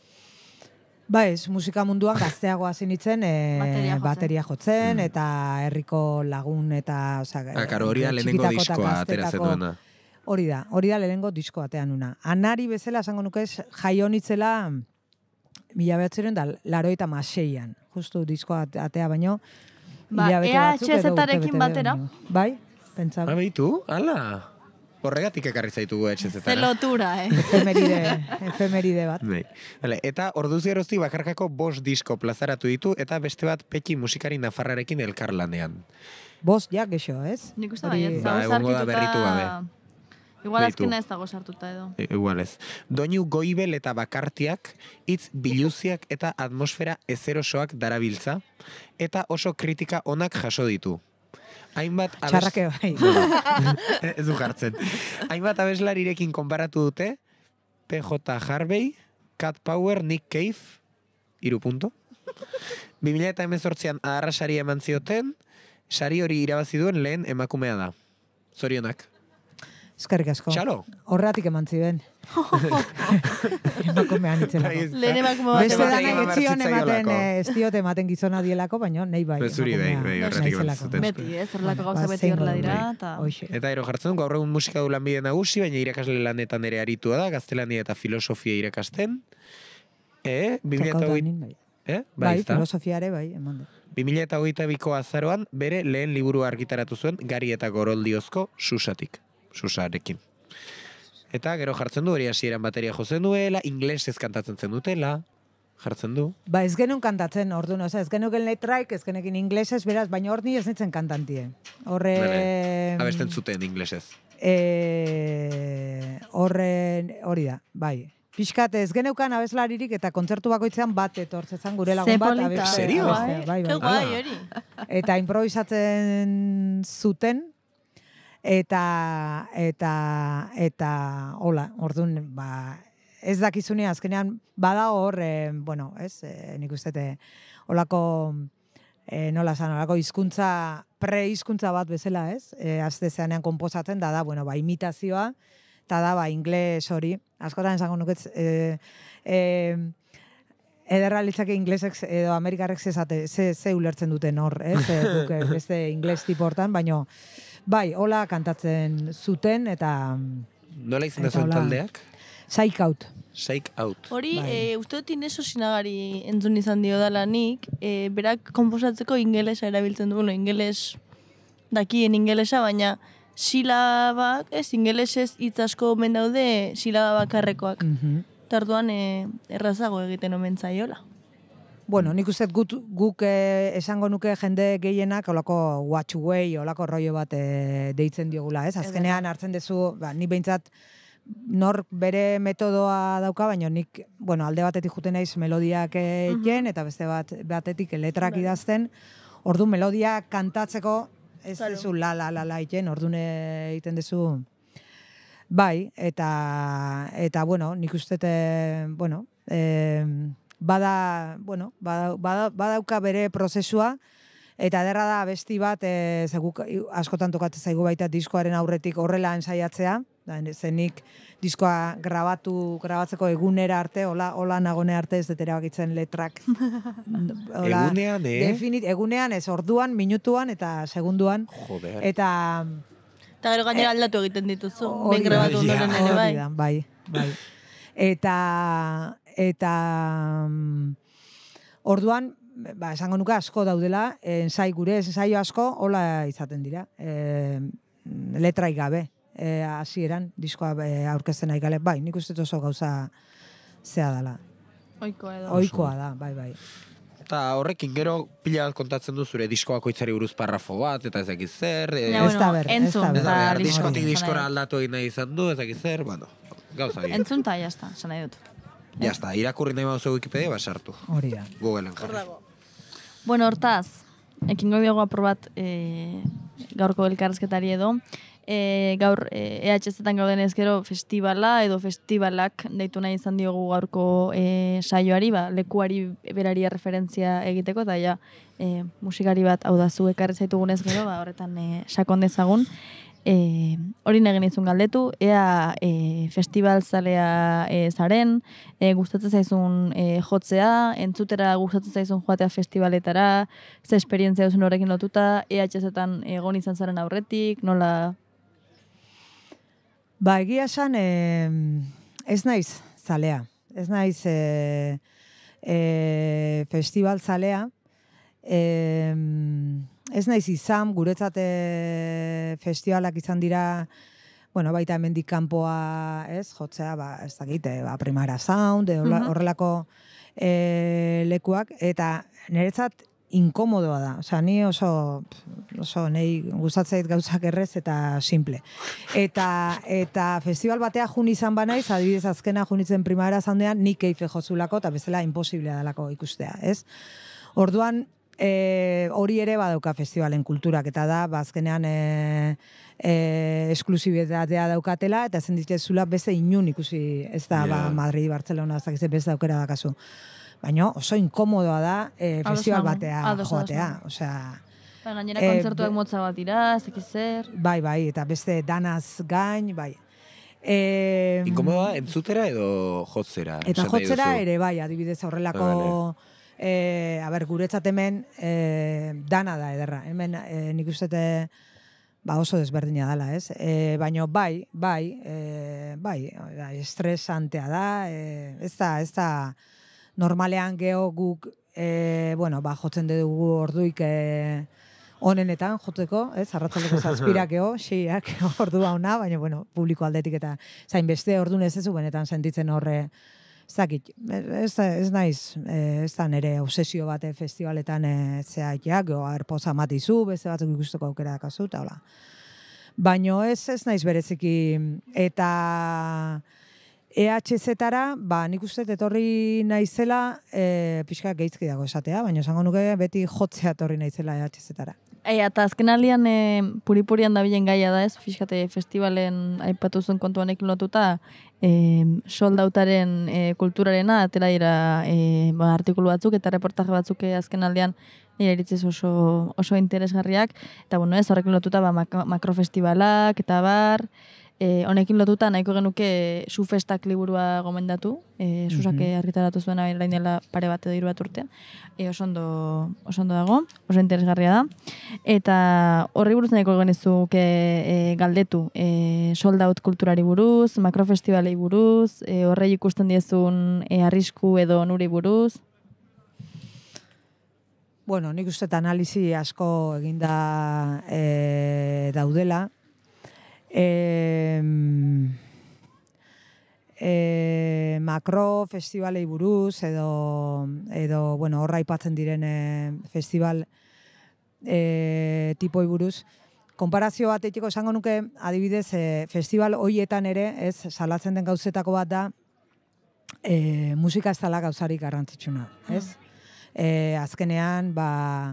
Ba ez, musika munduan gazteago hasi nintzen, e, Bateria jotzen. bateria jotzen, eta herriko lagun, eta... Oza, Ah, karo, hori da lehenengo txikitako eta diskoa ateratzen gaztetako- duena. Hori da, hori da lehenengo disko atean nuna. Anari bezala, esango nuke ez, jaio nitzela mila behatzeren da laroita maseian. Justu disko atea baino. Ba, hilabete batzuk edo EHZ-arekin urtebete batera? baino. Bai, pentsa. Abeitu, ala. Horregatik ekarri zaitugu etxezetara. Ze lotura, eh? Efemeride, efemeride bat. Bai. Vale, eta orduz geroztik bakarkako bost disko plazaratu ditu eta beste bat Peki musikari nafarrarekin elkarlanean. Bost, ja, gexo, ez? Nik uste Hori- bai, ez. Ba, Hau egongo da zarkituta- berritu gabe. Igual Beitu. azkena ez dago sartuta edo. E, igual ez. Doinu goibel eta bakartiak, hitz biluziak eta atmosfera ezerosoak darabiltza, eta oso kritika onak jaso ditu. Hainbat abes- Txarrake bai. ez du jartzen. Hainbat abeslarirekin konparatu dute, P J Harvey, Cat Power, Nick Cave, iru punto. bi mila hemezortzian adarra sari eman zioten, sari hori irabazi duen lehen emakumea da. Zorionak. Eskerrik asko. Txalo. Horregatik eman ziren. Emakumean itzelako. Bai, ez da. Lehen emakume bat Beste Beste ematen. dana eman behar etzion ematen, zitzaiolako. eh, ez diot ematen gizona dielako, baina nahi bai. Bezuri bai, emakumea bai, naizelako. horretik eman zuten. Beti, ez? Horrelako gauza Ba, beti zein horrela modu, dira. bai. Eta... Hoxe. Eta ero jartzen du, gaur egun musika du lanbide nagusi, baina irakasle lanetan ere aritua da, gaztelania eta filosofia irakasten. E, bi mila eta hogei- Tekautanin, bai. eh? Bai, Bai, ezta? filosofiare, bai, eman dut. bi mila eta hogeita biko azaroan, bere lehen liburua argitaratu zuen, Gari eta Goroldiozko Susatik. Susarekin. Eta gero jartzen du, hori hasieran bateria jozen duela, inglesez kantatzen zen dutela, jartzen du. Ba, ez genuen kantatzen, orduan, oza, ez genuken letraik, ez genekin inglesez, beraz, baina hor ni ez nintzen kantantie. Horre... Bere, abesten zuten inglesez. E, horren, hori da, bai. Piskat ez geneukan abeslaririk eta kontzertu bakoitzean bat etortzetzen gure lagun Ze bat. polita. abestea, Serio? abestea, Bai, Ke bai. guai Ala. hori. Eta improvisatzen zuten, eta, eta, eta, hola, orduan, ba, ez dakizune azkenean, bada hor, eh, bueno, ez, eh, nik uste, te, holako, eh, nola zan, holako hizkuntza pre-hizkuntza bat bezala, ez, eh, azte zeanean konposatzen, da da, bueno, ba, imitazioa, eta da, ba, ingles hori, askotan esango nuketz, eh, eh, ederra litzake inglesek edo amerikarrek ze, zate, ze, ze ulertzen duten hor, ez? E, guk, eh, beste ingles tipo hortan, baino, bai, hola kantatzen zuten, eta... Nola izan da Eta zuen hola. taldeak? Psych Out. Shake Out. Hori, Bai. e, uste dut Ineso Sinagari entzun izan dio dala nik, e, berak konposatzeko ingelesa erabiltzen du, bueno, ingeles dakien ingelesa, baina silabak, ez, ingelesez hitz asko omen daude silaba bakarrekoak. Mhm. Tarduan e, errazago egiten omen zaiola. Bueno, nik uste guk, guk eh, esango nuke jende gehienak olako watch way, olako rollo bat eh, deitzen diogula, ez? Azkenean hartzen duzu, ba, ni behintzat nork bere metodoa dauka, baina nik, bueno, alde batetik juten naiz melodiak egiten, eta beste bat batetik letrak idazten. Ordu melodia kantatzeko ez Claro. duzu la la la la egiten, ordun egiten duzu. Bai, eta eta bueno, nik uste te, bueno, eh, bada, bueno, bada, bada, badauka bere prozesua, eta ederra da abesti bat, e, zeguk askotan tokatzen zaigu baita diskoaren aurretik horrela ensaiatzea, da, zenik diskoa grabatu, grabatzeko egunera arte, hola, hola nagone arte ez detera bakitzen letrak. Hola, Egunean, eh? Definit, egunean, ez orduan, minutuan eta segunduan. Joder. Eta... Eta gero gainera aldatu egiten dituzu, Hori ben da, grabatu ondoren ja. ere bai. Hori da, bai, bai. Eta, eta mm, orduan, ba, esango nuke asko daudela, ensai gure, ensaio asko, hola izaten dira, e, letraik gabe, e, hasieran diskoa e, aurkezten nahi gale, bai, nik uste dut oso gauza zea dela. Oikoa edo. Ohikoa da, bai, bai. Eta horrekin gero pila bat kontatzen du zure diskoako itzari buruz parrafo bat, eta ez dakit zer. E, Ja, Ez bueno, da ber, ez entzun, da ber. ez da eta behar, listo. diskotik Esan diskora nahi dut. aldatu egin nahi izan du, ez dakit zer, bueno, gauza bi. Entzun eta jazta, esan nahi dut. Ya está, irakurri nahi baduzu Wikipedia, basartu. Hori da. Googleen jarri. Bueno, hortaz, ekingo diogu apur bat e, gaurko elkarrezketari edo, e, gaur e, E H Z-etan gauden ez gero festivala edo festivalak deitu nahi izan diogu gaurko e, saioari, ba, lekuari berari referentzia egiteko, eta ja e, musikari bat hau da zu ekarri zaitugunez gero, ba, horretan e, sakon dezagun. E, hori egin izun galdetu, ea e, festivalzalea e, zaren, e, gustatzen zaizun e, jotzea, entzutera gustatzen zaizun joatea festivaletara, ze esperientzia duzun horrekin lotuta, E H Z-etan egon izan zaren aurretik, nola... Ba, egia esan, eh, ez naiz zalea. Ez naiz eh, eh, festival zalea. Eh, ez naiz izan, guretzat eh, festivalak izan dira, bueno, baita hemendik kanpoa, ez, jotzea, ba, ez dakit, eh, ba, Primavera Sound, eh, horla- Mhm. horrelako eh, lekuak, eta niretzat inkomodoa da. Osea, ni oso, oso nei gustatzait gauzak errez eta simple. Eta, eta festival batea jun izan banaiz, adibidez azkena junitzen Primavera Soundean, nik keife jozulako, eta bezala imposiblea dalako ikustea, ez? Orduan, e, hori ere badauka festivalen kulturak, eta da, ba, azkenean e, e, esklusibitatea daukatela, eta zen dituzula beste inun ikusi, ez da, Ja. ba, Madrid, Barcelona, ez dakize beste aukera dakazu. Baina oso inkomodoa da e, Ados festival nago, batea ados, ados joatea. nago. Osea, Ba, gainera Eh, kontzertuak be- motza bat dira, ez dakit zer... bai, bai, eta beste danaz gain, bai. E, Inkomoda entzutera edo jotzera? Eta esan nahi jotzera duzu? ere bai, adibidez horrelako, e, a ber, guretzat hemen e, dana da ederra. Hemen e, nik uste te, ba oso desberdina dela, ez? E, baina bai, bai, e, bai, da, estresantea da, e, ez da, ez da, normalean geho guk, e, bueno, ba, jotzen dugu orduik e, onenetan joteko, ez? Arratzaldeko zazpirak geho, seiak ordua ona, baina, bueno, publiko aldetik eta zain beste ordun ez ez benetan sentitzen horre, ez dakit, ez, ez naiz, e, ez da nire obsesio bate festivaletan e, zeaiak, geho, arpoza matizu, beste batzuk ikusteko aukera dakazu, eta hola. Baina ez, ez naiz bereziki, eta... E H Z-tara, ba, nik uste etorri naizela, e, pixka gehitzki dago esatea, baina esango nuke beti jotzea etorri naizela E H Z-tara. Ei, eta azken aldian e, puripurian dabilen gaia da ez, fiskate festivalen aipatu zuen kontu honekin lotuta, e, soldautaren e, kulturarena, atera dira e, ba, artikulu batzuk eta reportaje batzuk e, azken aldian nire iritzez oso, oso interesgarriak, eta bueno ez, horrekin lotuta ba, mak makrofestivalak eta bar, E, honekin lotuta nahiko genuke Sufestak liburua gomendatu, e, Susak Mhm. argitaratu zuena orain dela pare bat edo hiru bat urtean. E, oso ondo, oso ondo dago, oso interesgarria da. Eta horri buruz nahiko genizuke e, galdetu, e, sold out kulturari buruz, makrofestivalei buruz, e, horrei ikusten diezun e, arrisku edo nuri buruz. Bueno, nik uste analisi asko eginda e, daudela. E, e, makro festivalei buruz edo, edo bueno, horra aipatzen diren e, festival e, tipoi buruz. Konparazio bat eitiko esango nuke, adibidez, e, festival hoietan ere, ez, salatzen den gauzetako bat da, e, musika ez dela gauzarik garrantzitsuna, ez? E, azkenean, ba,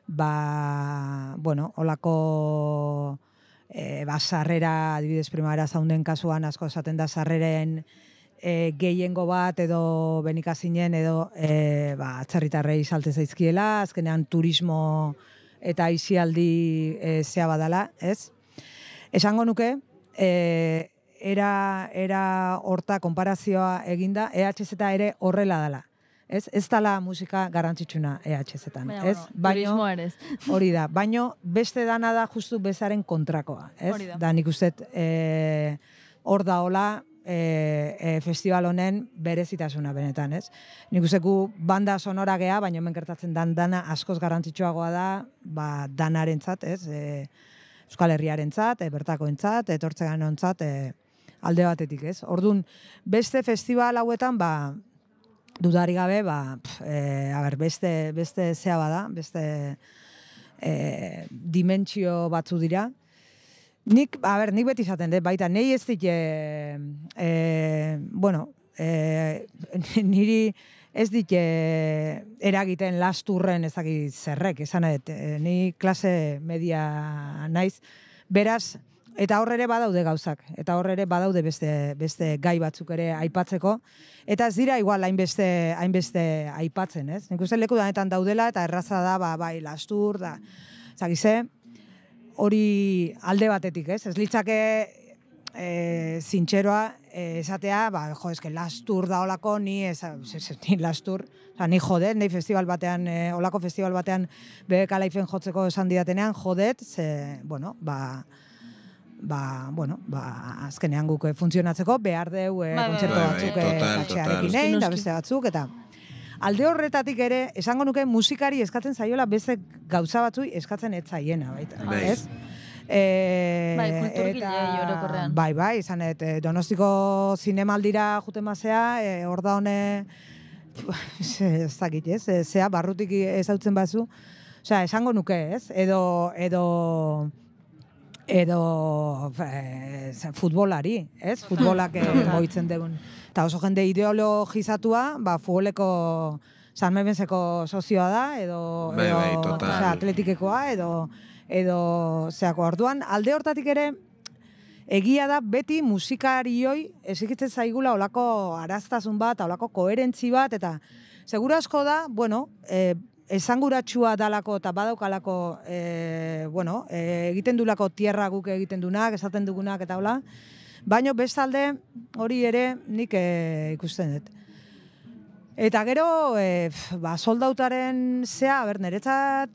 ba, bueno, olako e, ba, sarrera, adibidez, primavera zaunden kasuan, asko esaten da sarreren e, gehiengo bat edo benikazinen edo e, ba, atzerritarrei salte zaizkiela, azkenean turismo eta aisialdi e, zea badala, ez? Esango nuke, e, era, era horta konparazioa eginda, E H Z ere horrela dela. Ez, ez dala musika garrantzitsuna E H Z-tan, Baina, ez? bueno, turismo ere ez. Hori da, baino beste dana da justu bezaren kontrakoa, ez? Hori da. Da nik uste e, hor da hola e, e, festival honen berezitasuna benetan, ez? Nik uste gu banda sonora gea, baina hemen gertatzen dan dana askoz garrantzitsuagoa da, ba, danarentzat, ez? E, Euskal Herriarentzat, e, bertakoentzat, etortzeganontzat, e, alde batetik, ez? Ordun beste festival hauetan, ba, dudari gabe, ba, pf, e, a ber, beste, beste zea bada, beste e, dimentsio batzu dira. Nik, a ber, nik beti izaten dut, baita, nahi ez dit, e, e, bueno, e, niri ez dit e, eragiten lasturren ezagik zerrek, esan dut, e, ni klase media naiz, beraz, eta hor ere badaude gauzak, eta hor ere badaude beste, beste gai batzuk ere aipatzeko, eta ez dira igual hainbeste, hainbeste aipatzen, ez? Nik uste leku danetan daudela, eta erraza da, ba, bai, lastur, da, zagize, hori alde batetik, ez? Ez litzake e, zintxeroa e, esatea, ba, jo, eske lastur da olako, ni, ez, ez, ez, ni lastur, oza, ni jodet, ni festival batean, e, olako festival batean, B B K Lifeen jotzeko esan didatenean, jodet, ze, bueno, ba, ba, bueno, ba, azkenean guk funtzionatzeko behar deu e, Bai, bai, kontzertu bai, bai, batzuk total, e, katxearekin total. egin, da Noski. beste batzuk, eta alde horretatik ere, esango nuke musikari eskatzen zaiola beste gauza batzui eskatzen ez zaiena, baita, Bai. ez? E, Bai, kulturgileei eta- orokorrean. Bai, bai, izan et, e, Donostiko zinemaldira juten mazea, e, hor da hone, ez dakit, ez? E, zea, barrutik ezautzen bazu, osea, esango nuke, ez? Edo, edo, edo e, futbolari, ez? Futbolak e, goitzen degun. Eta oso jende ideologizatua, ba, futboleko San Memenseko sozioa da, edo, Bai, edo bai, total. osea, atletikekoa, edo, edo zeako orduan, alde hortatik ere, egia da beti musikarioi ezikitzen zaigula olako araztasun bat, olako koherentzi bat, eta segura asko da, bueno, e, esanguratsua dalako eta badaukalako, e, bueno, e, egiten dulako tierra guk egiten dunak, esaten dugunak eta hola, baino bestalde hori ere nik e, ikusten dut. Eta gero, e, ba, soldautaren zea, ber, niretzat,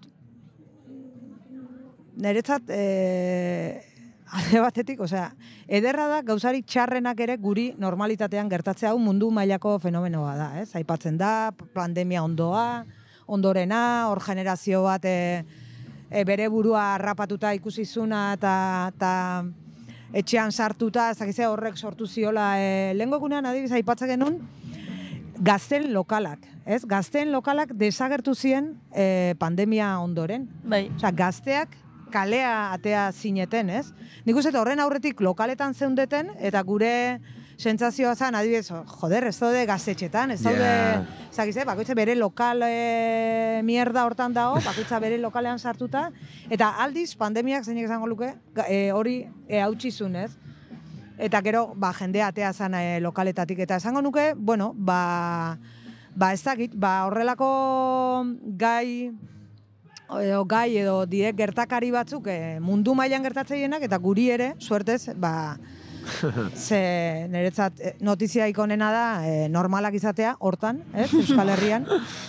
niretzat, e, alde batetik, osea, ederra da gauzarik txarrenak ere guri normalitatean gertatzea hau mundu mailako fenomenoa da, ez? Aipatzen da, pandemia ondoa, ondorena, hor generazio bat e, e, bere burua harrapatuta ikusizuna eta, eta etxean sartuta, ez dakize horrek sortu ziola, e, lehengo egunean adibidez aipatzen genuen, gazten lokalak, ez? Gazten lokalak desagertu ziren e, pandemia ondoren. Bai. Osea, gazteak kalea atea zineten, ez? Nik uste horren aurretik lokaletan zeundeten, eta gure sentsazioa zen, adibidez, joder, ez daude gaztetxetan, ez daude, Ja. zagize, bakoitza bere lokal e, mierda hortan dago, bakoitza bere lokalean sartuta, eta aldiz, pandemiak zeinek esango luke, ga- e, hori e, hautsizun, ez? Eta gero, ba, jendea atea zen e, lokaletatik, eta esango nuke, bueno, ba, ba ez dakit, ba, horrelako gai, edo gai edo direk gertakari batzuk e, mundu mailan gertatzeienak eta guri ere, suertez, ba, Ze niretzat notiziaik onena da e, normalak izatea, hortan, ez, Euskal Herrian.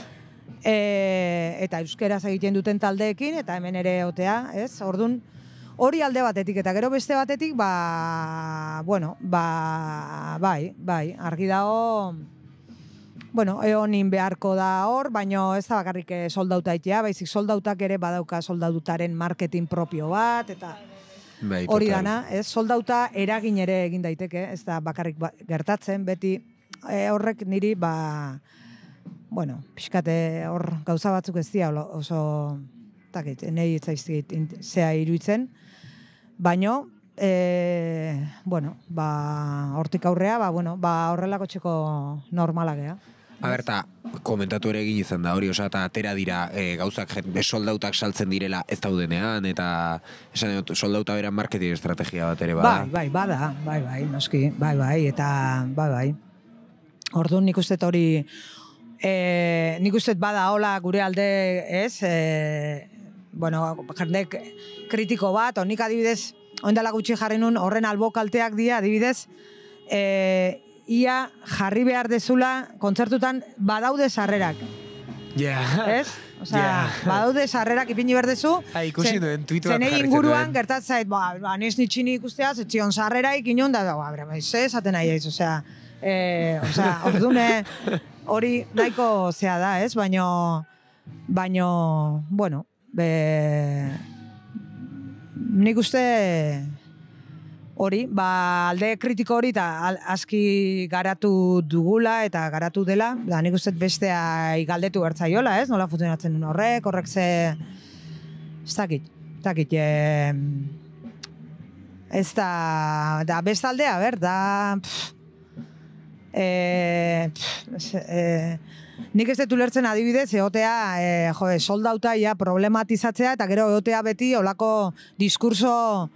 E, eta euskeraz egiten duten taldeekin, eta hemen ere otea, ez? Ordun hori alde batetik, eta gero beste batetik, ba, bueno, ba, bai, bai, argi dago, bueno, eonin beharko da hor, baino ez da bakarrik soldauta itea, baizik soldautak ere badauka soldautaren marketing propio bat, eta Bai, hori total. dana, ez? Soldauta eragin ere egin daiteke, ez da bakarrik ba, gertatzen, beti e, horrek niri, ba, bueno, pixkate hor gauza batzuk ez dira oso, takit, nahi etzaizkit zea iruditzen, baino, e, bueno, ba, hortik aurrea, ba, bueno, ba, horrelako txeko normalak gea. A ber, ta, komentatu ere egin izan da hori, osa, eta atera dira e, gauzak jen- soldautak saltzen direla ez daudenean, eta esan dut, soldauta beran marketing estrategia bat ere bada. Bai, bai, bada, bai, bai, noski, bai, bai, eta bai, bai. Orduan nik uste hori, e, nik uste bada hola gure alde, ez, e, bueno, jende kritiko bat, o nik adibidez, oindala gutxi jarri nun, horren albokalteak dira, adibidez, e, ia jarri behar dezula kontzertutan badaude sarrerak, Ja. ez? Osea, Ja. badaude sarrerak ipini behar dezu. Ah, ikusi zen- nuen, tuitu bat zenei jarri inguruan zenuen. gertatzait, ba, ba niz nitxini ikustea, zetzion sarreraik inon da, ba, bera, ze esaten nahi eiz, osea, e, osea, ordune hori nahiko zea da, ez? Baino, baino, bueno, be, nik uste hori, ba, alde kritiko hori eta al- aski garatu dugula eta garatu dela, da nik uste bestea igaldetu bertzaiola, ez? Nola funtzionatzen duen horrek, horrek ze... Ez dakit, ez dakit, e, ez da, da bestaldea, ber, da... Pff, e, pff, e, nik ez dut ulertzen adibidez, egotea, e, jo, soldauta ja problematizatzea, eta gero egotea beti olako diskurso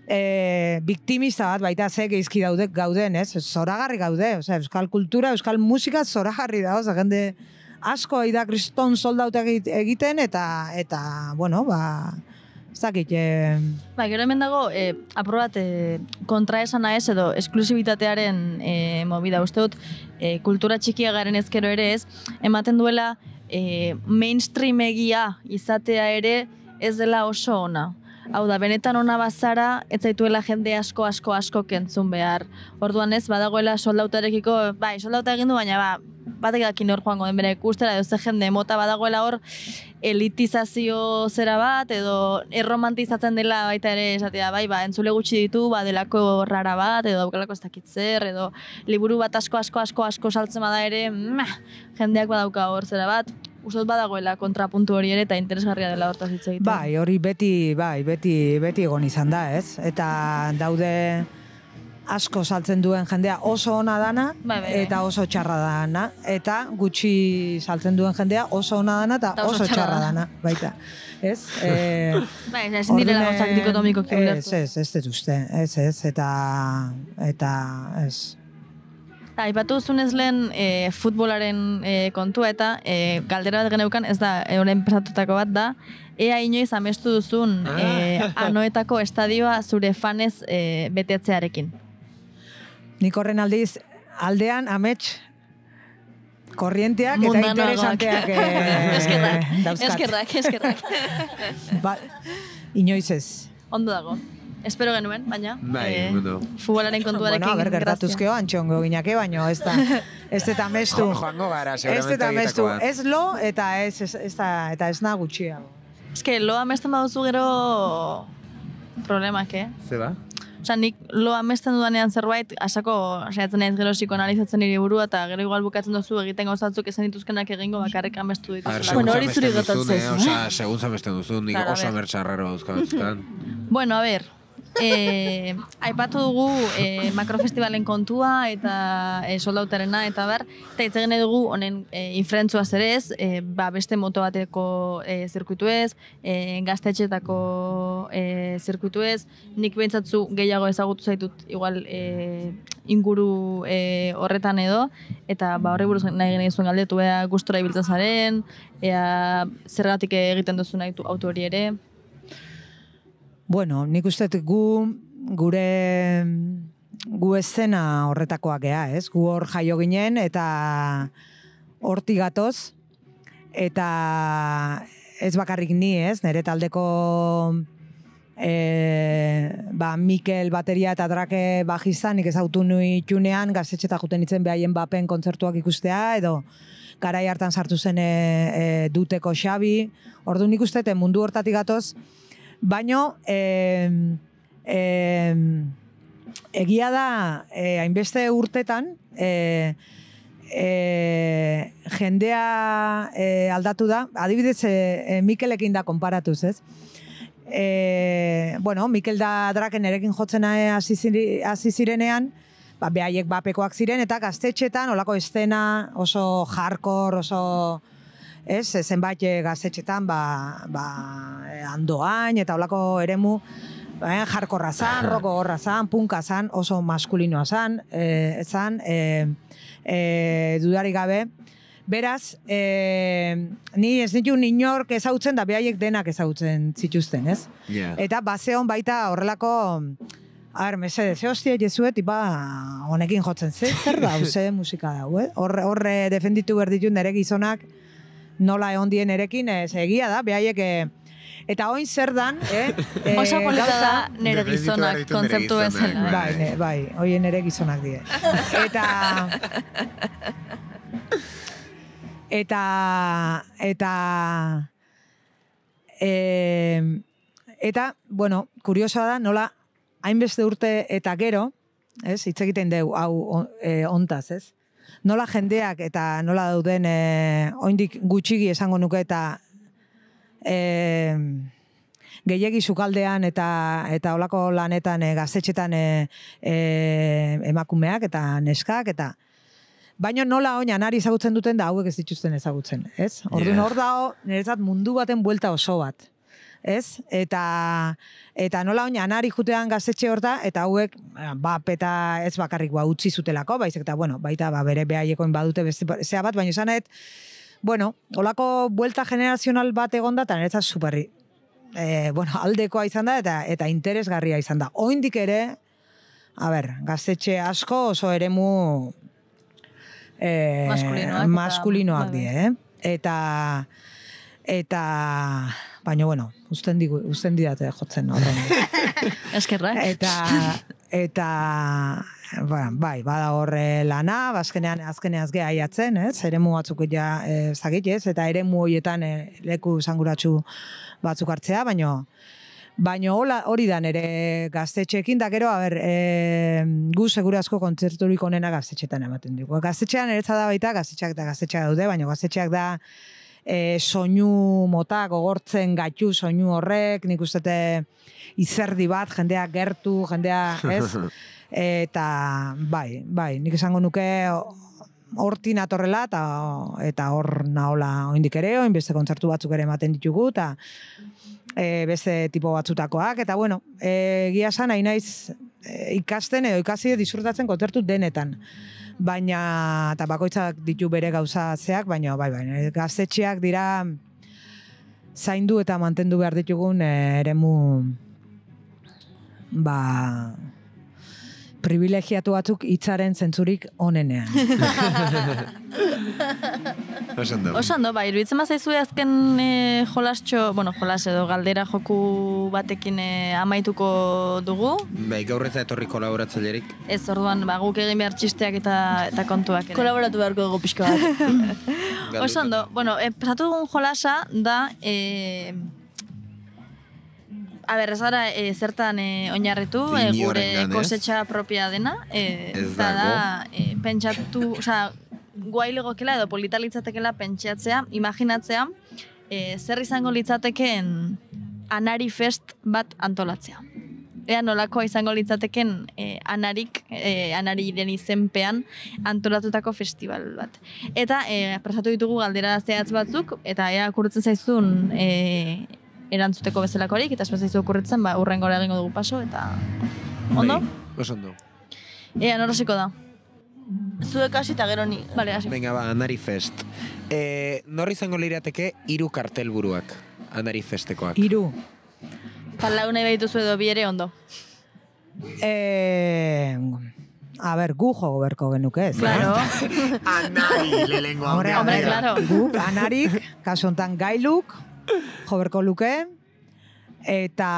e, biktimista bat baita ze geizki daude gauden, ez? Zoragarri gaude, osea, euskal kultura, euskal musika zoragarri da, osea, jende asko da kriston soldauta egiten, eta, eta bueno, ba, ez dakit, e, Ba, gero hemen dago, e, apur bat, e, kontraesana ez, edo esklusibitatearen e, movida. Uste dut, e, kultura txikia garen ezkero ere ez, ematen duela e, mainstream egia izatea ere ez dela oso ona. Hau da, benetan ona bazara, ez zaituela jende asko, asko, asko kentzun behar. Orduan ez, badagoela soldautarekiko, bai, soldauta egin du, baina ba, batek dakin hor joango den bere ikustera, edo ze jende mota badagoela hor elitizazio zera bat, edo erromantizatzen dela baita ere esatea, bai, ba, entzule gutxi ditu, ba, delako rara bat, edo daukalako ez dakit zer, edo liburu bat asko, asko, asko, asko saltzen bada ere, meh, jendeak badauka hor zera bat, uste dut badagoela kontrapuntu hori ere eta interesgarria dela hortaz hitz egiten. bai, hori beti, bai, beti, beti egon izan da, ez? Eta daude asko saltzen duen jendea oso ona dana, Bai, bai, bai. eta oso txarra dana, eta gutxi saltzen duen jendea oso ona dana eta Eta oso oso txarra txarra dana. dana, baita. Ez? E, Bai, ezin direla ordune- gauzak dikotomikoki Ez, ulertu. ez, ez dut uste, ez, ez, eta, eta, ez. Ta, aipatu duzunez lehen e, futbolaren e, kontua eta e, galdera bat geneukan, ez da, e, orain pensatutako bat da, ea inoiz amestu duzun e, Anoetako estadioa zure fanez e, betetzearekin. Nik horren aldiz, aldean amets korrienteak eta Mundanoagoak. interesanteak eh, Eskerrak, dauzkat. eskerrak, eskerrak. Ba, inoiz ez. Ondo dago. Espero genuen, baina. Bai, e, bueno. Futbolaren kontuarekin. Bueno, a ber, gertatuzkeo antxongo ginake, baino ez da, ez eta mestu. Jo- joango gara, Ez seguramente eta mestu, egiteko bat. ez lo eta ez, ez, ez da, eta ez na gutxiago. Ez que lo amesten baduzu gero problemak, eh? Zeba? Osa, nik lo amesten dudanean zerbait, asako, saiatzen naiz gero psikoanalizatzen nire burua, eta gero igual bukatzen duzu egiten gauzatzuk ezen dituzkenak egingo bakarrik amestu A ber, dituzela. segun Bueno, hori zuri zamesten gertatzen duzun, eh? zaizu. Osea, segun zamesten duzun, nik Claro, a oso ver. amertxarraro dauzkabetzutan. Bueno, a ber, eh, aipatu dugu eh, makrofestivalen kontua eta eh, soldautarena eta bar, eta hitz egin nahi dugu honen eh, infrentzuaz ere ez, eh, ba, beste moto bateko eh, zirkuitu ez, eh, gaztetxetako eh, zirkuitu ez, nik behintzatzu gehiago ezagutu zaitut igual eh, inguru eh, horretan edo, eta ba, horri buruz nahi gene zuen galdetu, ea gustora ibiltzen zaren, ea zergatik egiten duzu nahi auto hori ere. Bueno, nik uste dut gu, gure, gu eszena horretakoak gea, ez? Gu hor jaio ginen eta hortik gatoz, eta ez bakarrik ni, ez? Nere taldeko e, ba, Mikel bateria eta Drake bajista, nik ezautu nui txunean, gaztetxeta juten itzen behaien bapen kontzertuak ikustea, edo garai hartan sartu zen e, e, duteko Xabi, ordu nik uste, mundu hortatik gatoz, baino, e, e, egia da, e, hainbeste urtetan, e, e, jendea e, aldatu da, adibidez e, e, Mikelekin da konparatuz, ez? E, bueno, Mikel da Draken erekin jotzen hasi zirenean, ba, behaiek bapekoak ziren, eta gaztetxetan, olako estena oso hardcore, oso, ez, zenbait gaztetxetan, ba, ba, Andoain, eta olako eremu, ba, hardcorra zan, roko gorra zan, punka zan, oso maskulinoa zan, e, zan, e, e, dudarik gabe. Beraz, e, ni ez ditu inork ezautzen da behaiek denak ezautzen zituzten, ez? Yeah. Eta bazeon baita horrelako, a ber, mesede, ze hostia jezuet, ipa, honekin jotzen, ze, zer da, ze musika da, eh? Horre, horre defenditu berditun nere gizonak, nola egon dien erekin, ez egia da, behaiek, eta oin zer dan, eh? E, Oso polita da gauza, nere gizonak kontzeptu bezala. bai, ne, bai, oien nere gizonak die. Eta... Eta, eta, e, eta, bueno, kuriosoa da, nola, hainbeste urte eta gero, ez, hitz egiten dugu, hau e, ontaz, ez? Nola jendeak eta nola dauden, e, oindik gutxigi esango nuke eta e, gehiegi sukaldean eta eta olako lanetan, e, gaztetxetan e, e, emakumeak eta neskak, eta baina nola oin anari ezagutzen duten da hauek ez dituzten ezagutzen, ez? Orduan hor dago, niretzat mundu baten buelta oso bat, ez? Eta, eta nola oin anari jutean gaztetxe horta, eta hauek, bap eta ez bakarrik ba, utzi zutelako, baizik eta, bueno, baita ba, bere behaiekoin badute beste zea bat, baina esanet, bueno, olako buelta generazional bat egonda, eta niretzat superri, e, bueno, aldekoa izan da, eta, eta interesgarria izan da. Oindik ere, a ber, gaztetxe asko oso eremu... Eh, maskulinoak, maskulinoak die, eh? Eta, eta, baina, bueno, usten, digu, usten didate jotzen horren. Eskerrak. Eta, eta, ba, bai, bada horre lana, azkenean, azkenean azgea aiatzen, ez? Eremu batzuk ja eh, zagit, ez? Eta eremu horietan eh, leku zanguratsu batzuk hartzea, baina, Baina hori da nere gaztetxeekin, da gero, a ber, e, gu segurazko kontzerturik onena gaztetxetan ematen dugu. Gaztetxean eretza da baita, gaztetxeak eta gaztetxeak daude, baina gaztetxeak da e, soinu mota, gogortzen gaitu soinu horrek, nik ustete izerdi bat, jendea gertu, jendea, ez? Eta, bai, bai, nik esango nuke hortin atorrela, eta, eta hor nahola oindik ere, oin beste kontzertu batzuk ere ematen ditugu, eta E, beste tipo batzutakoak, eta bueno, e, gia esan, hain naiz e, ikasten edo ikasi disfrutatzen kontzertu denetan. Baina, eta bakoitzak ditu bere gauza zeak, baina, bai, bai, gaztetxeak dira zaindu eta mantendu behar ditugun e, eremu, ba, privilegiatu batzuk hitzaren zentzurik onenean. Osando. Osando, bai, iruditzen bazaizu azken e, jolastxo, bueno, jolas edo galdera joku batekin e, amaituko dugu. Bai, gaur ez da etorri kolaboratzailerik. Ez, orduan, ba, guk egin behar txisteak eta, eta kontuak ere. Kolaboratu beharko dugu pixka bat. Osando, bueno, e, pasatu dugun jolasa da... E, A ber, ez gara e, zertan e, oinarritu, e, gure kosetxa propia dena. E, ez dago. Da, e, pentsatu, osea, guai legokela edo polita litzatekela pentsatzea, imaginatzea, e, zer izango litzatekeen Anari Fest bat antolatzea. Ea nolakoa izango litzateken e, Anarik, e, Anariren izenpean antolatutako festival bat. Eta e, prestatu ditugu galdera zehatz batzuk, eta ea kurritzen zaizun... E, erantzuteko bezalakorik, eta espazaizu okurritzen, ba, urren gora egingo dugu paso, eta... Ondo? Bai, oso ondo. Ea, norosiko da? Zuek hasi eta gero ni. Bale, hasi. Venga, ba, Anari Fest. E, norri izango lirateke hiru kartelburuak, Anari Festekoak. Hiru. Palagunai behituzu edo bi ere ondo. E, a ber, gu jogo berko genuke, ez? Claro. Anari, lehengo Hombre, Hombre, claro. Guk, anarik, kasu honetan gailuk, jo berko luke, eta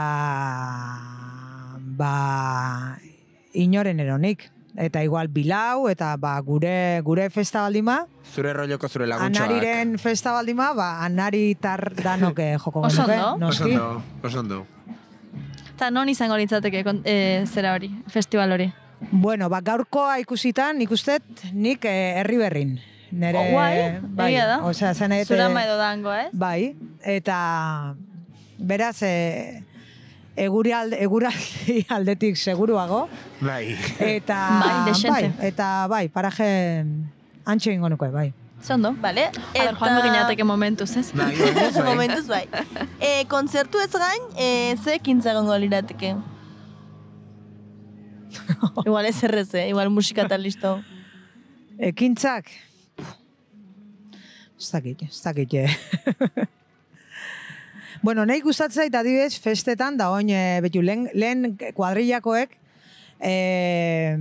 ba inoren eronik. Eta igual bilau, eta ba gure gure festa baldima, Zure rolloko zure laguntxoak. anariren festa baldima, ba anari tar danoke joko Oso genuke, ondo. Oso noski. ondo, oso ondo. Eta non izango litzateke kon- eh, zera hori, festival hori? Bueno, ba gaurkoa ikusitan, ikustet nik eh, herri berrin. Nere, Oh, guai, egia da. Osea, zen nahi dut, Zurama eh, edo dango, ez? Bai, eta beraz, e, eguri alde, eguraldi aldetik seguruago, Bai. eta Bai, desente. bai, eta bai, paraje antxo ingo nuke, bai. Zondo? Vale. A ber, joan beginateke momentuz, ez? Bai, bai, bai. Momentuz bai. E, kontzertu ez gain, e, ze ekintza egongo lirateke? Igual ez errez, eh? Igual musika eta listo. Ekintzak, ez dakit, ez dakit. eh. Bueno, nahi gustatzen zait adibidez festetan da oin e, betu lehen, lehen kuadrillakoek e,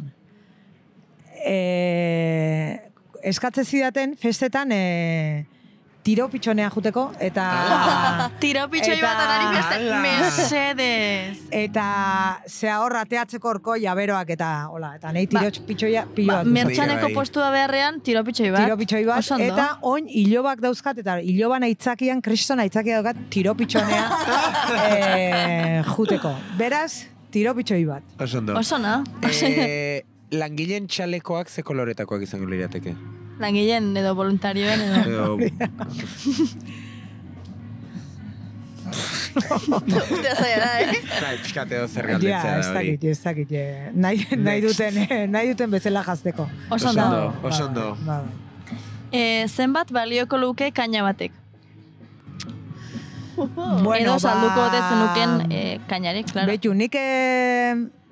e, eskatze zidaten festetan e, tiro pitxonea juteko eta Tiro pitxoi Eta- bat anari beste. Ala. Mesedez. eta zea hor ateatzeko orko jaberoak eta hola, eta nahi tiro Ba- pitxoia Ba, piloak. mertxaneko Bai. postua beharrean tiro pitxoi bat. Tiro pitxoi bat, Oso ondo. eta oin ilobak dauzkat, eta iloban aitzakian, kriston aitzakia daukat, tiro pitxonea e, juteko. Beraz, tiro pitxoi bat. Oso ondo. Oso na. Eh, langileen txalekoak ze koloretakoak izango lirateke? Langileen edo voluntarioen edo. Edo, Ustea zaila da, eh? bai, pixkate edo zer Ja, galdetzea ez da hori. dakit, ez dakit. eh, Nahi, nahi, duten, eh, nahi duten bezala jazteko. Oso Oso ondo. ondo, oso ondo. Ba, ba. Eh, zenbat balioko luke kaina batek? Bueno, edo salduko ba, ote zenuken eh, kainarik, claro. Betu, nik eh,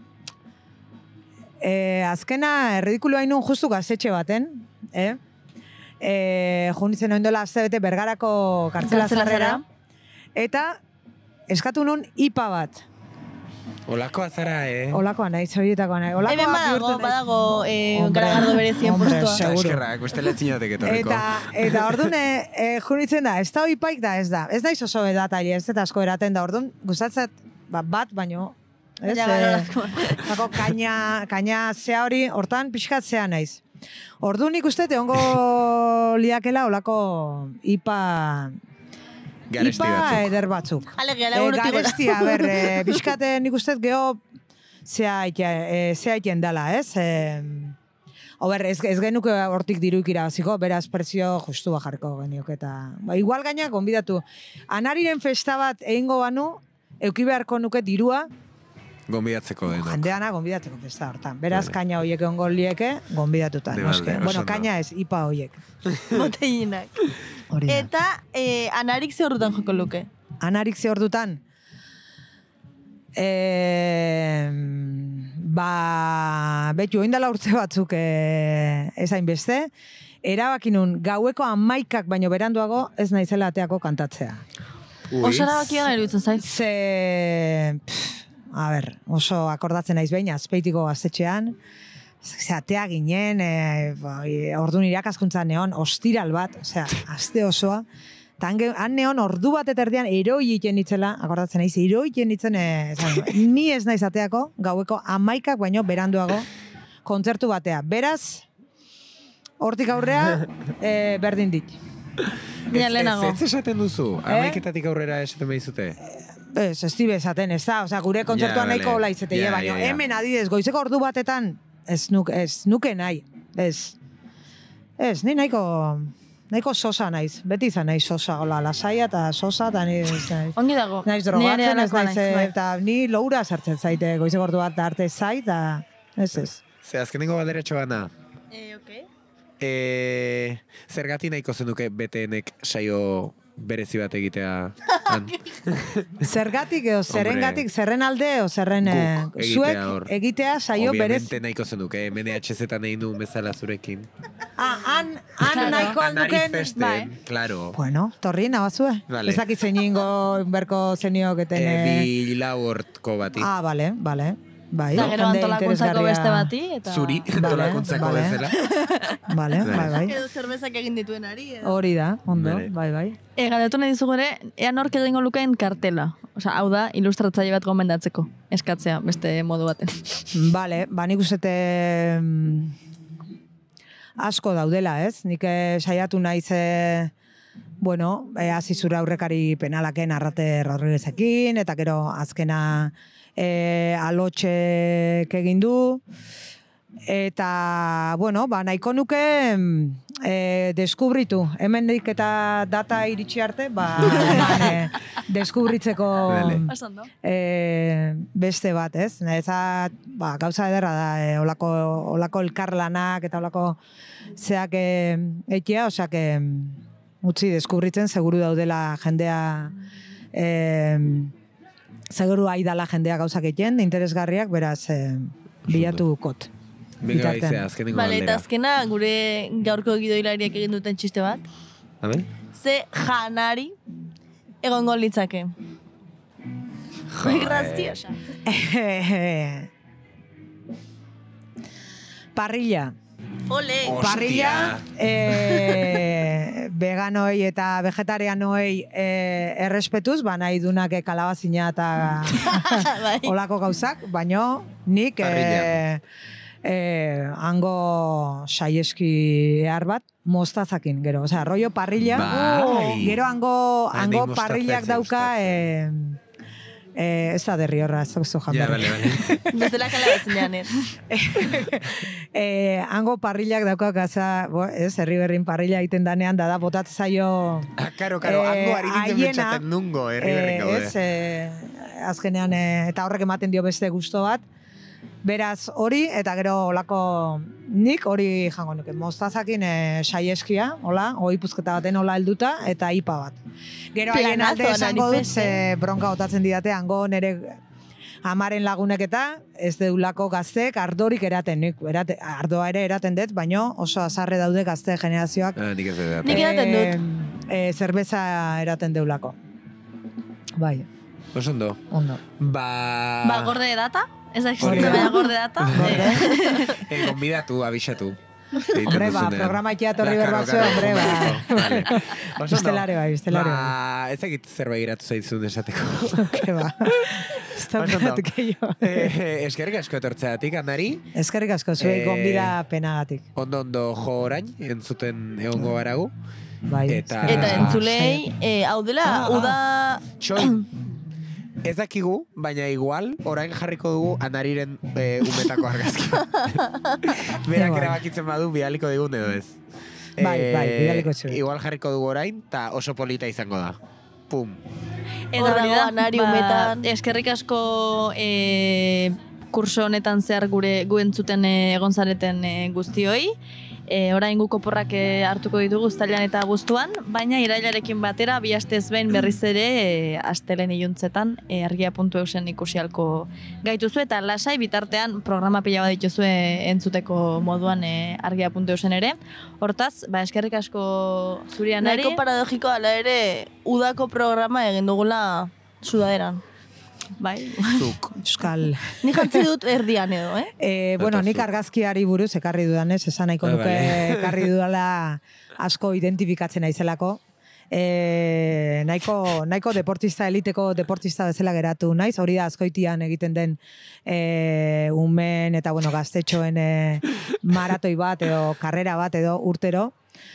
eh, azkena erridikulu hainun justu gazetxe baten, eh? Eh, junitzen oindola azte bete Bergarako kartzela Kartzela zarrera, zarrera. eta eskatu nun ipa bat. Olakoa zara, eh? Olakoa nahi, horietakoa nahi. Olakoa Hemen badago, bihurtu nahi. badago eh, Hombre, garagardo berezien hombre, postua. Eta seguro. eskerrak, beste letzinatek etorriko. Eta, eta orduan, e, e, junitzen da, ez da oipaik da, ez da. Ez naiz oso edataile, ez eta asko eraten da. Orduan, gustatzat, ba, bat, baino, ez? Baina, Eh, baina, Bako, kaina, kaina zea hori, hortan pixkat zea naiz. Orduan nik uste, egongo liakela olako ipa... Garesti ipa batzuk. eder batzuk. Alegia, E, lau urtik gora. garestia, ber, e, pixkat nik uste geho zea aitien dala, ez? E, Ober, ez, ez genuke hortik diruik irabaziko, beraz prezio justua jarriko geniok eta... Ba, igual gaina, gonbidatu. Anariren festa bat egingo banu, euki beharko nuke dirua, Gonbidatzeko denok. jendeana gonbidatzeko festa hortan. Beraz, Vale. kaina hoiek egongo lieke, gonbidatuta. De noske. balde, oso Bueno, ondo. kaina ez, ipa hoiek. Botellinak. Hori da. Eta eh, anarik ze horretan joko luke? Anarik ze ordutan, e, ba, betu, oindala urtze batzuk e, ezain beste, erabakinun gaueko amaikak baino beranduago ez naizela ateako kantatzea. Ui. Oso erabaki gana iruditzen zait. Ze, pff, a ber, oso akordatzen naiz behin, azpeitiko gaztetxean, ze atea ginen, e, ba, e, ordu irakaskuntza neon, ostiral bat, osea, aste osoa, eta han, ge- han neon ordu bat eta erdian eroi iten nitzela, akordatzen naiz, eroi iten nitzen, e, esan, ni ez naiz ateako, gaueko amaikak baino beranduago, kontzertu batea. Beraz, hortik aurrea, e, berdin dit. Ni lehenago. Ez, ez esaten duzu, amaiketatik aurrera esaten behizute. Ez, ez dibe esaten, ez da, osea, gure kontzertua Ja, nahiko bale. hola izate, Ja, baina ja, ja. hemen adidez, goizeko ordu batetan, ez, nuk, ez nuke nahi, ez. Ez, ni nahiko, nahiko sosa naiz, beti izan naiz sosa, hola, lasaia eta sosa, eta ni ez naiz. Ongi dago. Naiz Ni ere drogatzen, ez halakoa naiz, naiz, bai. eta ni loura sartzen zaite, goizeko ordu bat arte zait, eta ez ez. Ze, azkenengo balderetxo gana. Eh, okay. E, zergati nahiko zenuke betenek saio berezi bat egitea. Han. Zergatik edo zerrengatik, zerren alde, o zerren Guk eh, egitea zuek hor. egitea saio berez. Obviamente nahiko zenuke, hemen E H Z-an egin duen bezala zurekin. Ah, han, han Claro. nahiko Anari alduken, festen, bai. claro. Bueno, torri nabazue. Vale. Ez dakit zein ingo berko zeniok eten... E, eh, bi lau hortko bati. Ah, bale, bale. Bai, Da gero jende antolakuntzako interesgarria. beste bati, eta... Zuri, Vale, antolakuntzako vale. bezala. Vale, bai, bai. Edo zerbezak egin dituenari. edo- Hori da, ondo, Bale. bai, bai. E, galdetu nahi dizugu ere, ea nork egingo lukeen kartela. Osea, hau da, ilustratzaile bat gomendatzeko. Eskatzea, beste modu baten. Bale, ba nik uste mm, asko daudela, ez? Nik eh, saiatu naiz, eh, bueno, eh, hasi zure aurrekari penalaken Arrate Rodriguezekin, eta gero azkena eh, alotxek egin du, eta, bueno, ba, nahiko nuke eh, deskubritu. Hemendik eta data iritsi arte, ba, eman, eh, deskubritzeko Bale. Oso ondo. e, beste bat, ez? Eza, ba, gauza ederra da, e, olako, olako elkarlanak eta olako zeak e, eitea, osea, que utzi deskubritzen, seguru daudela jendea, e, seguru aidala jendea gauzak egiten, interesgarriak, beraz, e, bilatu kot. Venga, Bitartean. baizea, azkenengo Bale, eta galdera. azkena gure gaurko gidoilariak egin duten txiste bat. A ver. Ze janari egongo litzake. Muy graciosa. Parrilla. Ole. Hostia. Parrilla, e, veganoi eta vegetarianoi e, errespetuz, ba nahi dunak kalabazina eta Bai. olako gauzak, baino nik e, Parrilla. e, hango saieski ehar bat mostazakin, gero, osea, rollo parrilla, Bai. gero hango, Ah, hango nik mostaza parrillak ez dauka, e, gustatzen. e, ez da derri horra, ez zu jan Ja, berri. bale, bale. Bestela kalabazinean, eh? eh, hango parrillak dauka gaza, bo, ez, herri berrin parrilla egiten danean, da da botat zaio... Ah, karo, karo, Eh, hango ari nintzen haiena, pentsatzen nungo, herri berrin eh, gaude. ez, eh, azkenean, eh, eta horrek ematen dio beste gusto bat. Beraz, hori, eta gero olako nik hori jango nuke. Mostazakin eh, saieskia, hola, oipuzketa baten hola helduta, eta ipa bat. Gero haien Planazo, alde esango dut, Anifes, ze bronka botatzen didate, hango nere amaren lagunek eta ez deulako gaztek ardorik eraten, nik erate, ardoa ere eraten dut, baino oso azarre daude gazte generazioak. Ah, nik ez dut. Nik eraten dut. Eh, eh, zerbeza eraten deulako. Bai, Oso ondo. ondo. Ba... Ba, gorde data? Ez da Hori existitzen, da. baina gorde data. Eh, Eh, gonbidatu, abixatu. Hombre, ba, programa ikia torri berbazio, hombre, ba. Vale. Oso ondo. Bestelare bai, bestelare bai. Ba, ez egit zerbait giratu zaizun esateko. Ke ba. Ez da Oso ondo. bat gehiago. Eh, eskerrik asko etortzeatik, Andari. Eskerrik asko zuei Eh, gonbida penagatik. Ondo ondo jo orain, entzuten egongo garagu. Bai. Eta- eskerrik Eta asko. entzulei, eh, hau dela, Ah, uda... Txoi, ez dakigu, baina igual, orain jarriko dugu Andariren eh, umetako argazkia. Berak Igual. erabakitzen badu, bidaliko digun edo ez. Bai, Eh, bai, bidaliko zuei. Igual jarriko dugu orain, eta oso polita izango da. Pum. Eta Hor hori dago da, Anari ba, umetan. eskerrik asko e, kurso honetan zehar gure gu entzuten e, egon zareten e, guztioi. E, orain gu koporrak e, hartuko ditugu uztailean eta abuztuan, baina irailarekin batera bi astez behin berriz ere e, astelen iluntzetan e, argia puntu eusen ikusi halko gaituzu eta lasai bitartean programa pila bat dituzue entzuteko moduan e, argia puntu eusen ere. Hortaz, ba, eskerrik asko zuri Anari. Nahiko paradogiko ala ere, udako programa egin dugula sudaderan. Bai. Zuk. Euskal. Ni jantzi dut erdian edo, eh? Eh, bueno, nik argazkiari buruz ekarri dudanez, esan nahiko Ah, nuke vale. ekarri dudala asko identifikatzen naizelako. Eh, nahiko, nahiko deportista, eliteko deportista bezala geratu naiz, hori da azkoitian egiten den eh, umen eta bueno, gaztetxoen eh, maratoi bat edo karrera bat edo urtero.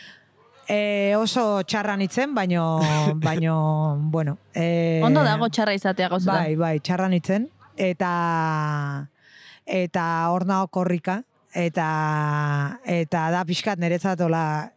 E, oso txarra nitzen, baino, baino, bueno. E, Ondo dago txarra izatea gauzetan. Bai, bai, txarra nitzen. Eta, eta hor nago korrika. Eta, eta da pixkat niretzat hola,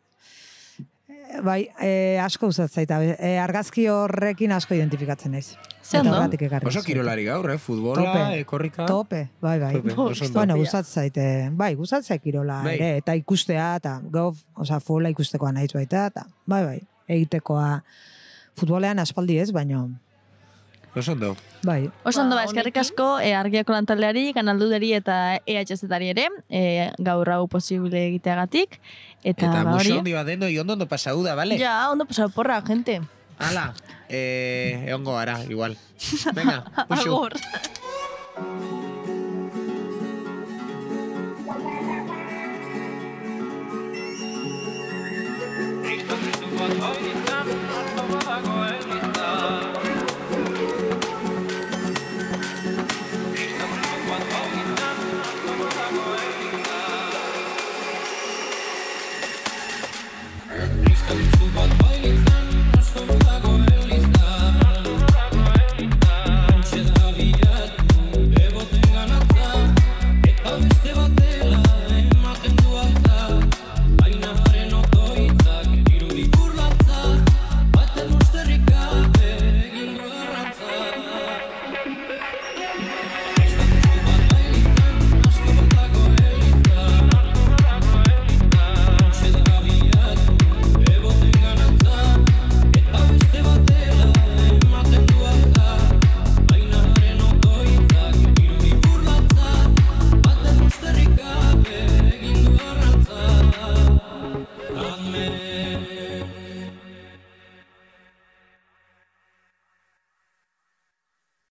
bai, e, asko uzatzaita. E, argazki horrekin asko identifikatzen naiz. Ze Eta ondo. horregatik ekarri Oso dizuet. kirolari gaur, eh? Futbola, Tope. eh, korrika. Tope, bai, bai. Tope, oso ondo. Bueno, guzatzaite, bai, guzatzaik kirola Bai. ere, eta ikustea, eta gof, oza, futbola ikustekoa naiz baita, eta bai, bai, egitekoa futbolean aspaldi ez, baino, Oso ondo. bai. Oso ondo, ba, Ba, eskerrik honekin. asko e, argiako lantaldeari, kanalduderi eta E H Z-ari ere, e, gaur hau posible egiteagatik. Eta, Eta ba, muso hori. hondi bat deno, ondo ondo pasau da, bale? Ja, ondo pasau porra, gente. Hala, eh, egongo gara, igual. Venga, musu. Agur.